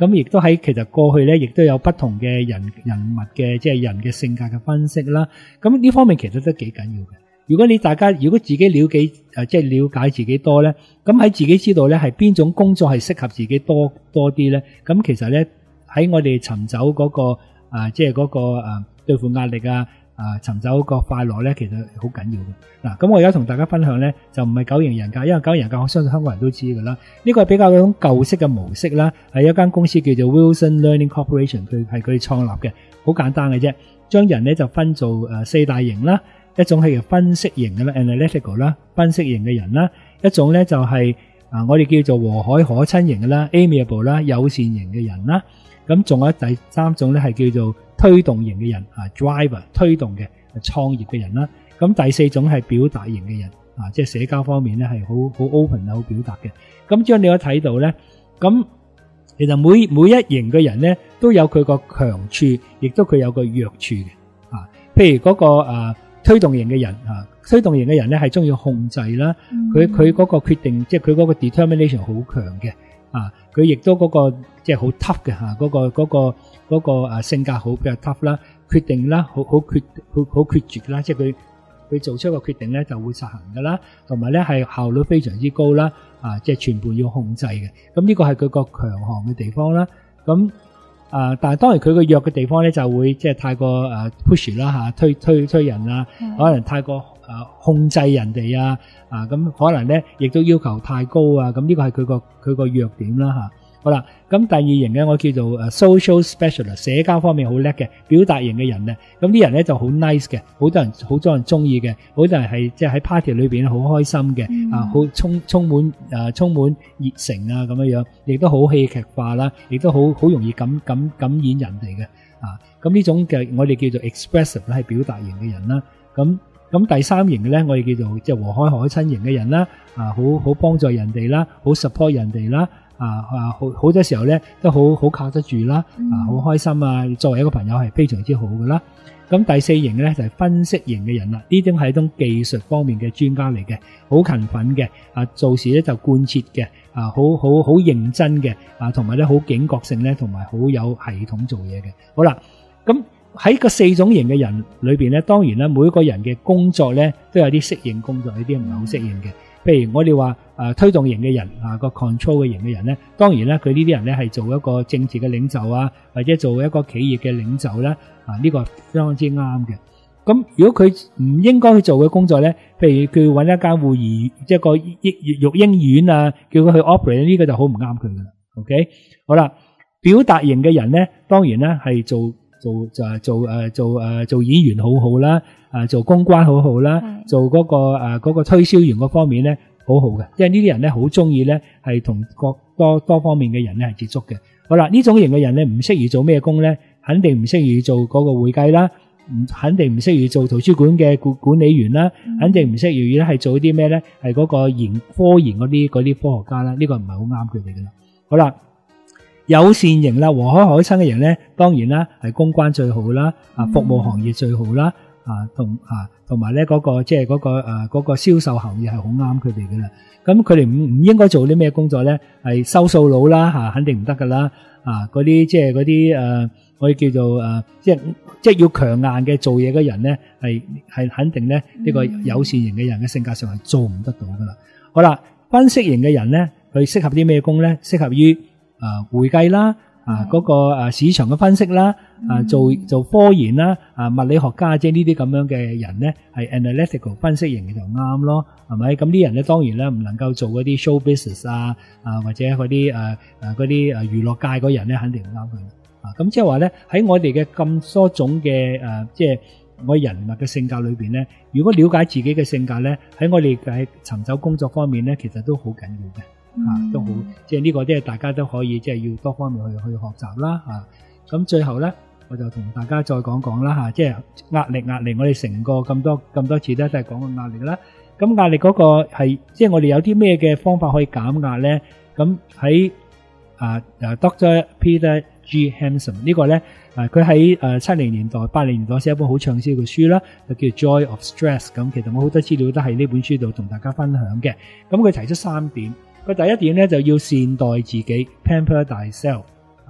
咁亦都喺其實過去咧，亦都有不同嘅人人物嘅即係人嘅性格嘅分析啦。咁呢方面其實都幾緊要嘅。如果你大家如果自己了解誒即係了解自己多咧，咁喺自己知道咧係邊種工作係適合自己多多啲咧，咁其實咧喺我哋尋找嗰個啊即係嗰個誒對付壓力啊啊尋找個快樂咧，其實好緊要嘅。嗱，咁我而家同大家分享咧，就唔係九型人格，因為九型人格我相信香港人都知㗎啦。呢個係比較一種舊式嘅模式啦，係一間公司叫做 Wilson Learning Corporation， 佢係佢創立嘅，好簡單嘅啫。將人咧就分做誒四大型啦，一種係叫分析型嘅啦 ，analytical 啦，分析型嘅人啦；一種咧就係啊我哋叫做和藹可親型嘅啦 ，amiable 啦，友善型嘅人啦。咁仲有第三種咧係叫做推動型嘅人啊 ，driver 推動嘅創業嘅人啦。咁第四種係表達型嘅人啊，即係社交方面咧係好好 open 啊，好表達嘅。咁將你可睇到咧，咁其實每每一型嘅人咧都有佢個強處，亦都佢有個弱處嘅啊。譬如嗰個啊推動型嘅人啊，推動型嘅人咧係中意控制啦，佢佢嗰個決定，即係佢嗰個 determination 好強嘅啊，佢亦都嗰個即係好 tough 嘅嚇，嗰個嗰個嗰個啊性格好比較 tough 啦，決定啦好好決好好決絕啦，即係佢。佢做出一個決定咧就會實行㗎啦，同埋咧係效率非常之高啦，啊，即係全部要控制嘅。咁呢個係佢個強項嘅地方啦。咁啊，但係當然佢個弱嘅地方咧就會即係太過誒 push 啦嚇，推推推人啊，可能太過誒控制人哋啊，啊咁可能咧亦都要求太高啊。咁呢個係佢個佢個弱點啦嚇。好啦，咁第二型咧，我叫做誒 social specialist， 社交方面好叻嘅，表達型嘅人咧，咁啲人咧就好 nice 嘅，好多人好多人中意嘅，好多人係即係喺 party 裏邊好開心嘅，嗯、啊，好充充滿誒充滿熱誠啊咁樣樣，亦都好戲劇化啦，亦都好好容易感感感染人哋嘅，啊，咁呢種嘅我哋叫做 expressive 咧係表達型嘅人啦，咁咁第三型嘅咧，我哋叫做即係和藹可親型嘅人啦，啊，好好幫助人哋啦，好 support 人哋啦。啊啊好好多時候咧都好好靠得住啦，啊好開心啊！作為一個朋友係非常之好㗎啦。咁第四型咧就係分析型嘅人啦，呢種係一種技術方面嘅專家嚟嘅，好勤奮嘅，啊做事咧就貫徹嘅，啊好好好認真嘅，啊同埋咧好警覺性咧，同埋好有系統做嘢嘅。好啦，咁喺個四種型嘅人裏邊咧，當然啦，每一個人嘅工作咧都有啲適應工作，有啲唔係好適應嘅。譬如我哋話誒推動型嘅人啊，個 control 嘅型嘅人咧，當然咧佢呢啲人咧係做一個政治嘅領袖啊，或者做一個企業嘅領袖咧，啊呢個相當之啱嘅。咁如果佢唔應該去做嘅工作咧，譬如佢揾一間護兒，即係個育育嬰院啊，叫佢去 operate 呢個就好唔啱佢噶啦。OK， 好啦，表達型嘅人咧，當然咧係做做就係做誒做誒做演員好好啦。啊，做公關好好啦，做嗰個誒嗰個推銷員嗰方面咧好好嘅，因為呢啲人咧好中意咧係同各多多方面嘅人咧係接觸嘅。好啦，呢種型嘅人咧唔適宜做咩工咧？肯定唔適宜做嗰個會計啦，唔肯定唔適宜做圖書館嘅管管理員啦，肯定唔適宜咧係做啲咩咧？係嗰個研科研嗰啲嗰啲科學家啦，呢個唔係好啱佢哋嘅啦。好啦，友善型啦，和藹可親嘅人咧，當然啦係公關最好啦，啊服務行業最好啦。啊，同啊，同埋咧嗰個即係嗰個誒嗰個銷售行業係好啱佢哋嘅啦。咁佢哋唔唔應該做啲咩工作咧？係收數佬啦，吓肯定唔得噶啦。啊，嗰啲即係嗰啲誒，我哋叫做誒，即係即係要強硬嘅做嘢嘅人咧，係係肯定咧呢個友善型嘅人嘅性格上係做唔得到噶啦。好啦，分析型嘅人咧，佢適合啲咩工咧？適合於誒會計啦。啊，嗰個誒市場嘅分析啦，啊做做科研啦，啊物理學家即係呢啲咁樣嘅人咧，係 analytical 分析型嘅就啱咯，係咪？咁啲人咧當然咧唔能夠做嗰啲 show business 啊，啊或者嗰啲誒誒嗰啲誒娛樂界嗰人咧，肯定唔啱佢。啊，咁即係話咧喺我哋嘅咁多種嘅誒，即係我人物嘅性格裏邊咧，如果了解自己嘅性格咧，喺我哋喺尋找工作方面咧，其實都好緊要嘅。啊，都好，即係呢個即係大家都可以即係要多方面去去學習啦，啊，咁最後咧，我就同大家再講講啦，吓，即係壓力壓力，我哋成個咁多咁多次咧都係講個壓力啦。咁壓力嗰個係即係我哋有啲咩嘅方法可以減壓咧？咁喺啊啊 Doctor Peter G. Hanson 呢個咧，啊佢喺誒七零年代、八零年代寫一本好暢銷嘅書啦，就叫 Joy of Stress。咁其實我好多資料都喺呢本書度同大家分享嘅。咁佢提出三點。佢第一點咧就要善待自己 ，pamper thyself，啊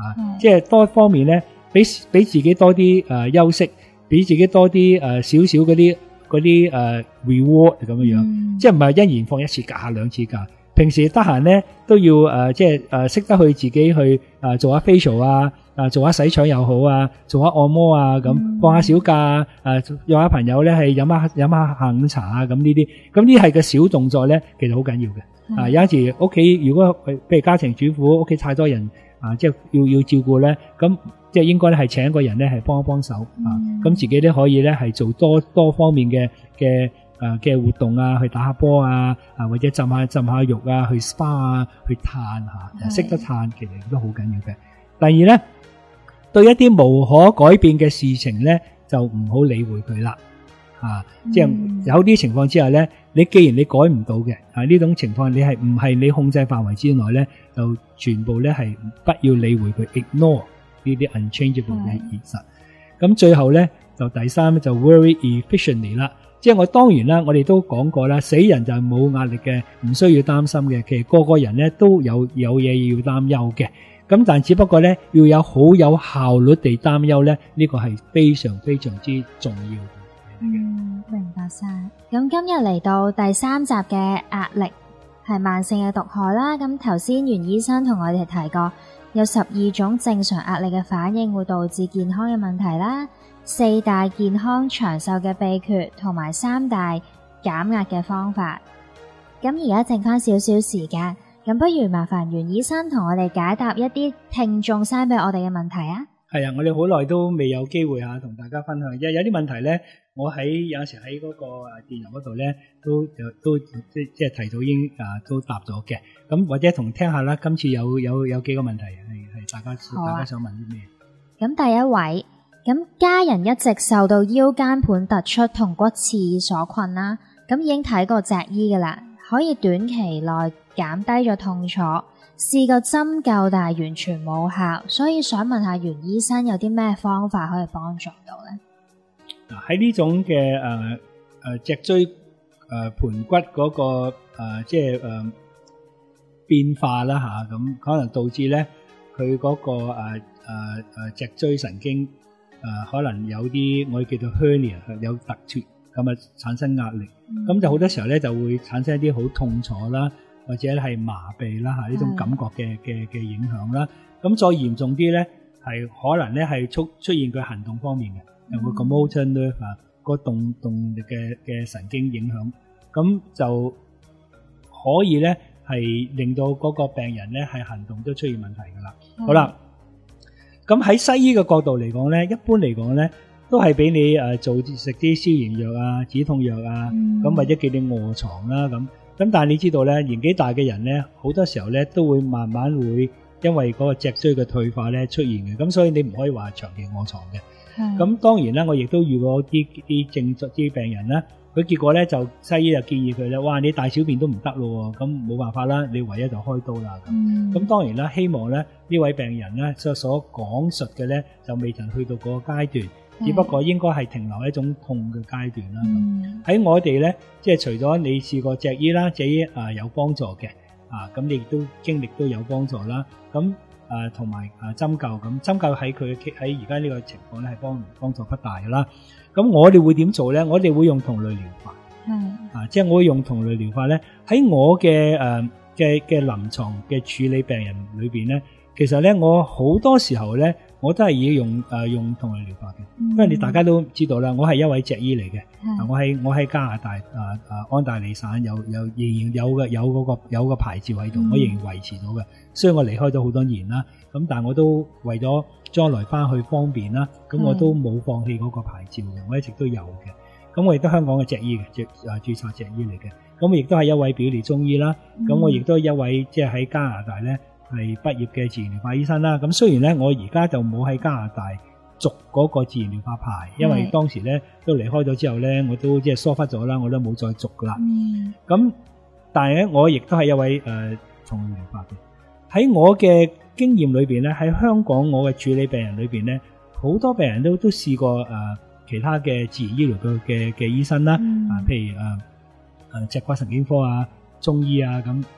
啊，即係多方面咧，俾俾自己多啲誒、呃、休息，俾自己多啲誒少少嗰啲嗰啲誒 reward 咁樣樣，嗯、即係唔係一年放一次假兩次假。平時得閒咧都要誒、呃，即係誒識得去自己去誒、呃、做下 facial 啊，啊做下洗腸又好啊，做下按摩啊咁，嗯、放下小假啊，誒約下朋友咧係飲下飲下下午茶啊咁呢啲，咁呢係個小動作咧，其實好緊要嘅。嗯、啊有時屋企如果譬如家庭主婦屋企太多人啊，即係要要照顧咧，咁即係應該咧係請一個人咧係幫一幫手啊，咁、嗯、自己都可以咧係做多多方面嘅嘅。誒嘅活動啊，去打下波啊，啊或者浸下浸下浴啊，去 S P A 啊，去嘆下，識得嘆其實都好緊要嘅。第二咧，對一啲無可改變嘅事情咧，就唔好理會佢啦。啊，嗯、即係有啲情況之下咧，你既然你改唔到嘅，啊呢種情況你係唔係你控制範圍之內咧，就全部咧係不要理會佢 ，ignore 呢啲 unchangeable 嘅現實。咁最後咧，就第三咧就 worry efficiently 啦。即係我當然啦，我哋都講過啦，死人就係冇壓力嘅，唔需要擔心嘅。其實個個人咧都有有嘢要擔憂嘅，咁但只不過咧要有好有效率地擔憂咧，呢個係非常非常之重要嘅。 嗯，明白晒。咁今日嚟到第三集嘅壓力係慢性嘅毒害啦。咁頭先袁醫生同我哋提過，有十二種正常壓力嘅反應會導致健康嘅問題啦。四大健康長壽嘅秘訣同埋三大減壓嘅方法。咁而家剩翻少少時間，咁不如麻煩袁醫生同我哋解答一啲聽眾生俾我哋嘅問題啊。係啊，我哋好耐都未有機會啊同大家分享，因為有啲問題咧，我喺有時喺嗰個誒電郵嗰度咧，都都即即係提早已經啊都答咗嘅。咁或者同聽下啦，今次有有有幾個問題係係大家、啊、大家想問啲咩？咁第一位。咁家人一直受到腰間盤突出同骨刺所困啦，咁已經睇過脊醫㗎喇，可以短期內減低咗痛楚，試過針灸但係完全冇效，所以想問下袁醫生有啲咩方法可以幫助到咧？嗱，喺呢種嘅誒誒脊椎誒盤骨嗰個誒即係誒變化啦吓，咁可能導致咧佢嗰個誒誒誒脊椎神經。誒、呃、可能有啲我哋叫做 hernia 有突脫，咁啊產生壓力，咁、嗯、就好多時候咧就會產生一啲好痛楚啦，或者係麻痹啦嚇呢種感覺嘅嘅嘅影響啦。咁再嚴重啲咧，係可能咧係出出現佢行動方面嘅，有冇個 motor nerve 啊個動動力嘅嘅神經影響，咁就可以咧係令到嗰個病人咧係行動都出現問題噶啦。嗯、好啦。咁喺西醫嘅角度嚟講咧，一般嚟講咧，都係俾你誒做食啲消炎藥啊、止痛藥啊，咁、嗯、或者叫你臥床啦咁。咁但係你知道咧，年紀大嘅人咧，好多時候咧都會慢慢會因為嗰個脊椎嘅退化咧出現嘅，咁所以你唔可以話長期臥床嘅。咁、嗯、當然啦，我亦都遇過啲啲症狀啲病人啦，佢結果咧就西醫就建議佢咧，哇！你大小便都唔得咯，咁冇辦法啦，你唯一就開刀啦咁。咁、嗯、當然啦，希望咧呢位病人咧所所講述嘅咧就未曾去到嗰個階段，嗯、只不過應該係停留喺一種痛嘅階段啦。喺、嗯、我哋咧，即係除咗你試過脊醫啦，脊醫啊有幫助嘅，啊咁你亦都經歷都有幫助啦。咁誒同埋誒針灸，咁針灸喺佢喺而家呢個情況咧係幫幫助不大噶啦。咁我哋會點做咧？我哋會用同類療法，係啊，即係我會用同類療法咧。喺我嘅誒嘅嘅臨床嘅處理病人裏邊咧，其實咧我好多時候咧，我都係要用誒、呃、用同類療法嘅，嗯、因為你大家都知道啦，我係一位脊醫嚟嘅，啊，我喺我喺加拿大啊啊安大利省有有仍然有嘅有嗰個有個牌照喺度，嗯、我仍然維持到嘅。雖然我離開咗好多年啦，咁但係我都為咗將來翻去方便啦，咁我都冇放棄嗰個牌照嘅，我一直都有嘅。咁我亦都香港嘅脊醫嘅，即啊註冊脊醫嚟嘅。咁我亦都係一位表列中醫啦。咁、嗯、我亦都係一位即係喺加拿大咧係畢業嘅自然療法醫生啦。咁雖然咧我而家就冇喺加拿大續嗰個自然療法牌，因為當時咧都離開咗之後咧，我都即係疏忽咗啦，我都冇再續噶啦。咁、嗯、但係咧，我亦都係一位誒同類療法嘅。喺我嘅經驗裏邊咧，喺香港我嘅處理病人裏邊咧，好多病人都都試過誒、呃、其他嘅自然醫療嘅嘅嘅醫生啦，嗯、啊，譬如誒誒脊骨神經科啊、中醫啊咁，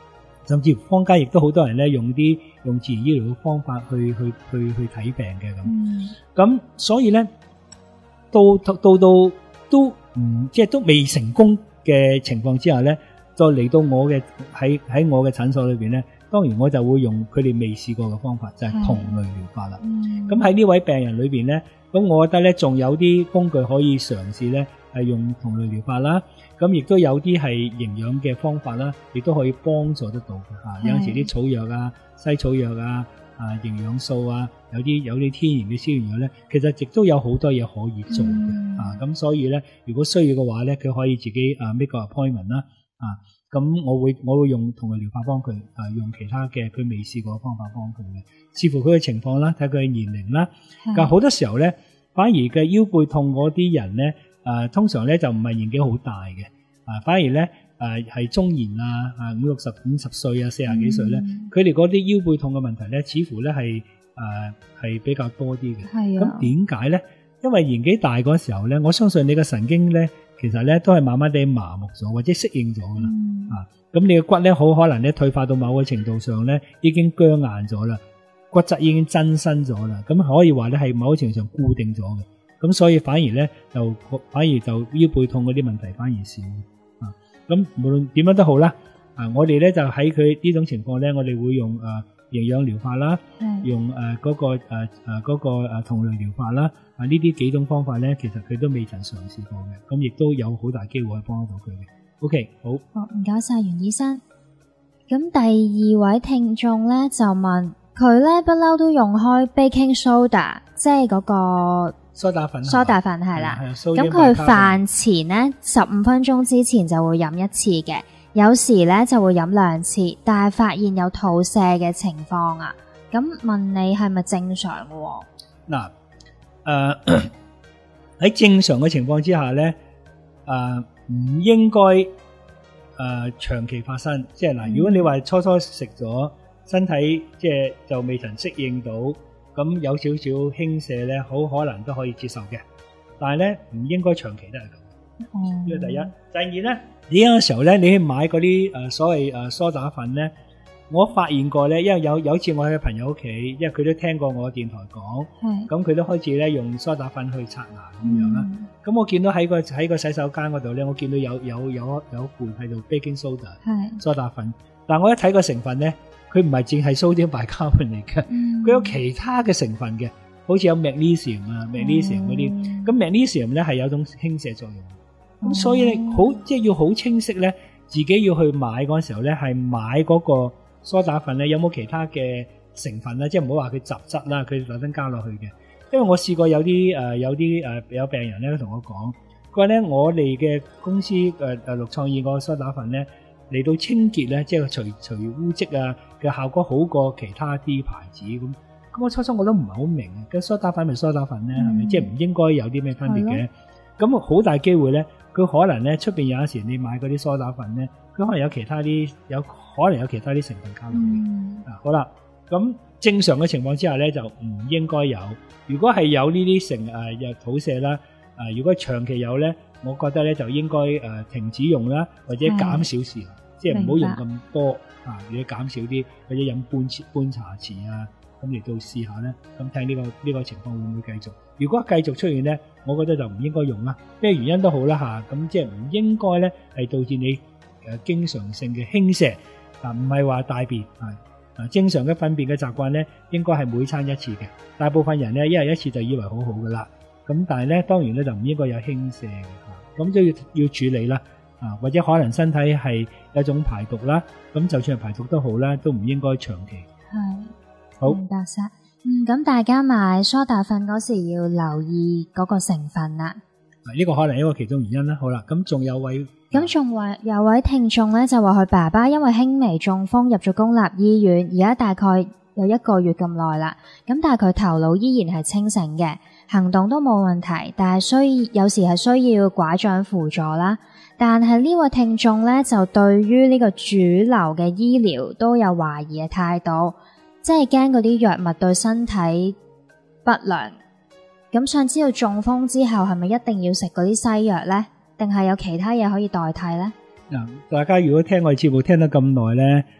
甚至坊間亦都好多人咧用啲用自然醫療嘅方法去去去去睇病嘅咁。咁、嗯、所以咧，到到到到都唔即係都未成功嘅情況之下咧，再嚟到我嘅喺喺我嘅診所裏邊咧，當然我就會用佢哋未試過嘅方法，就係、是、同類療法啦。咁喺呢位病人裏邊咧，咁我覺得咧仲有啲工具可以嘗試咧，係用同類療法啦。咁亦都有啲係營養嘅方法啦，亦都可以幫助得到嘅嚇。有陣時啲草藥啊、西草藥啊、啊營養素啊，有啲有啲天然嘅消炎藥咧，其實亦都有好多嘢可以做嘅、嗯、啊。咁所以咧，如果需要嘅話咧，佢可以自己啊 make 個 appointment 啦啊。咁我會我會用同類療法幫佢啊，用其他嘅佢未試過嘅方法幫佢嘅，視乎佢嘅情況啦，睇佢嘅年齡啦。但好多時候咧，反而嘅腰背痛嗰啲人咧。誒、呃，通常咧就唔係年紀好大嘅，啊，反而咧誒係中年啊，啊五六十五十歲啊，四十幾歲咧，佢哋嗰啲腰背痛嘅問題咧，似乎咧係誒係比較多啲嘅。係啊。咁點解咧？因為年紀大嗰時候咧，我相信你嘅神經咧，其實咧都係慢慢地麻木咗或者適應咗噶啦，嗯、啊，咁你嘅骨咧好可能咧退化到某個程度上咧，已經僵硬咗啦，骨質已經增生咗啦，咁可以話咧係某個程度上固定咗嘅。咁所以反而咧就反而就腰背痛嗰啲問題反而少啊。咁無論點樣都好啦，啊我哋咧就喺佢呢種情況咧，我哋會用誒營養療法啦，用誒嗰、呃那個誒誒嗰個誒同類療法啦，啊呢啲幾種方法咧，其實佢都未曾嘗試過嘅，咁亦都有好大機會去幫到佢嘅。OK， 好。好， 唔該晒袁醫生。咁第二位聽眾咧就問佢咧不嬲都用開 baking soda， 即係嗰、那個。 梳打粉， 梳打粉係啦。咁佢飯前咧十五分鐘之前就會飲一次嘅，有時咧就會飲兩次，但係發現有肚瀉嘅情況啊。咁問你係咪正常嘅？ 嗱，誒喺正常嘅情況之下咧，誒、呃、唔應該誒、呃、長期發生。即係嗱，如果你話初初食咗，身體即係就未曾適應到。咁有少少輕瀉咧，好可能都可以接受嘅，但係咧唔應該長期都係咁。呢個、嗯、第一。第二咧，你有時候咧，你去買嗰啲誒所謂誒梳打粉咧，我發現過咧，因為有有次我喺朋友屋企，因為佢都聽過我電台講，咁佢都開始咧用梳打粉去刷牙咁樣啦。咁、嗯、我見到喺個喺個洗手間嗰度咧，我見到有有有有一罐喺度 baking soda 梳打粉，但我一睇個成分咧。佢唔係淨係 sodium bicarbonate 嚟嘅，佢、嗯、有其他嘅成分嘅，好似有 magnesium 啊、magnesium 嗰啲。咁 magnesium 咧係有種輕瀉作用，咁、嗯、所以咧好即係要好清晰咧，自己要去買嗰陣時候咧，係買嗰個梳打粉咧有冇其他嘅成分咧，即係唔好話佢雜質啦，佢特登加落去嘅。因為我試過有啲誒、呃、有啲誒、呃、有病人咧同我講，佢話咧我哋嘅公司誒誒綠創意個梳打粉咧。嚟到清潔咧，即係除除污漬啊嘅效果好過其他啲牌子咁。咁我初初我都唔係好明啊，咁梳打粉咪梳打粉咧，係咪、嗯？即係唔應該有啲咩分別嘅？咁好大機會咧，佢可能咧出邊有陣時你買嗰啲梳打粉咧，佢可能有其他啲有可能有其他啲成分加落去。嗯、啊，好啦，咁正常嘅情況之下咧就唔應該有。如果係有呢啲成誒又肚瀉啦，啊，如果長期有咧，我覺得咧就應該誒、呃、停止用啦，或者減少時。即係唔好用咁多啊，如果減少啲，或者飲半半茶匙啊，咁嚟到試下咧，咁睇呢個呢、呢個情況會唔會繼續？如果繼續出現咧，我覺得就唔應該用啦。咩原因都好啦嚇，咁即係唔應該咧係導致你誒、呃、經常性嘅輕瀉啊，唔係話大便啊啊正常嘅糞便嘅習慣咧，應該係每餐一次嘅。大部分人咧一日一次就以為好好噶啦，咁但係咧當然咧就唔應該有輕瀉嘅嚇，咁都要要處理啦。啊，或者可能身體係一種排毒啦，咁就算係排毒都好啦，都唔應該長期。係，好明白晒。嗯，咁大家買梳打粉嗰時要留意嗰個成分啦。 嗱，呢個可能係一個其中原因啦。好啦，咁仲有位， 咁仲話有位聽眾咧就話佢爸爸因為輕微中風入咗公立醫院，而家大概有一個月咁耐啦。咁但係佢頭腦依然係清醒嘅，行動都冇問題，但係需有時係需要拐杖輔助啦。但係呢位聽眾咧就對於呢個主流嘅醫療都有懷疑嘅態度，即係驚嗰啲藥物對身體不良。咁想知道中風之後係咪一定要食嗰啲西藥咧，定係有其他嘢可以代替咧？ 嗱，大家如果聽我哋節目聽得咁耐咧，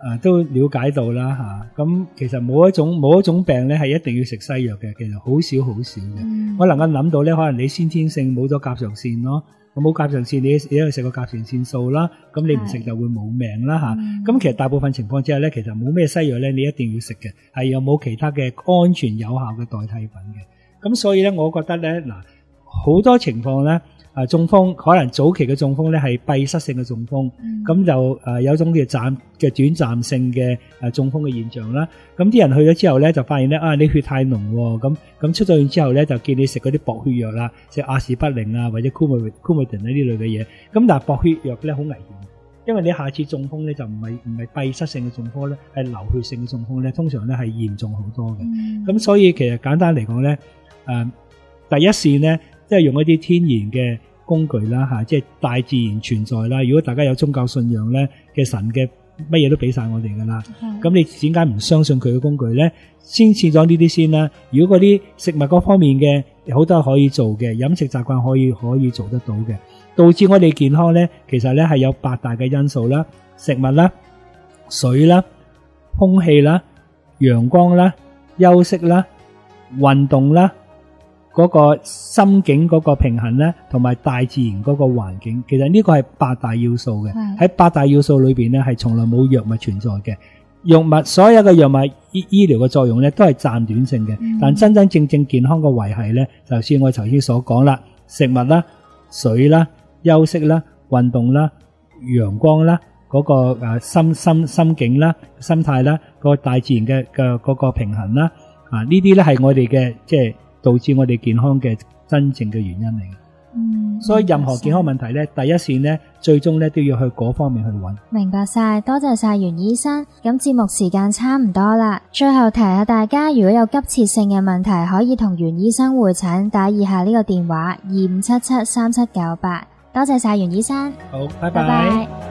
啊都了解到啦吓，咁、啊、其實冇一種冇一種病咧係一定要食西藥嘅，其實好少好少嘅。嗯、我能夠諗到咧，可能你先天性冇咗甲狀腺咯，冇甲狀腺你你因為食個甲狀腺素啦，咁你唔食就會冇命啦吓。咁、嗯啊、其實大部分情況之下咧，其實冇咩西藥咧，你一定要食嘅，係有冇其他嘅安全有效嘅代替品嘅。咁所以咧，我覺得咧嗱，好多情況咧。啊，中風可能早期嘅中風咧係閉塞性嘅中風，咁、嗯、就誒、呃、有種叫暫嘅短暫性嘅誒中風嘅現象啦。咁啲人去咗之後咧，就發現咧啊，你血太濃喎，咁咁出咗院之後咧，就建議你食嗰啲薄血藥啦，食阿士匹靈啊或者 Coumadin 呢啲類嘅嘢。咁但係薄血藥咧好危險，因為你下次中風咧就唔係唔係閉塞性嘅中風咧，係流血性嘅中風咧，通常咧係嚴重好多嘅。咁、嗯、所以其實簡單嚟講咧，誒、呃、第一線咧。即係用一啲天然嘅工具啦吓，即係大自然存在啦。如果大家有宗教信仰咧，嘅神嘅乜嘢都俾晒我哋噶啦。咁、嗯、你點解唔相信佢嘅工具咧？先試咗呢啲先啦。如果嗰啲食物嗰方面嘅好多可以做嘅，飲食習慣可以可以做得到嘅，導致我哋健康咧，其實咧係有八大嘅因素啦：食物啦、水啦、空氣啦、陽光啦、休息啦、運動啦。嗰個心境嗰個平衡咧，同埋大自然嗰個環境，其實呢個係八大要素嘅。喺八大要素裏邊咧，係從來冇藥物存在嘅。藥物所有嘅藥物醫醫療嘅作用咧，都係暫短性嘅。嗯、但真真正正健康嘅維繫咧，就似我頭先所講啦，食物啦、水啦、休息啦、運動啦、陽光啦，嗰、嗰個誒心心心境啦、心態啦，嗰個大自然嘅嘅嗰個平衡啦，啊呢啲咧係我哋嘅即係。導致我哋健康嘅真正嘅原因嚟嘅，嗯，所以任何健康問題咧，第一線咧，最終咧都要去嗰方面去揾。 明白晒，多謝晒袁醫生。咁節目時間差唔多啦，最後提下大家，如果有急切性嘅問題，可以同袁醫生會診，打以下呢個電話二五七七三七九八。多謝晒袁醫生， 好，拜拜。 拜拜。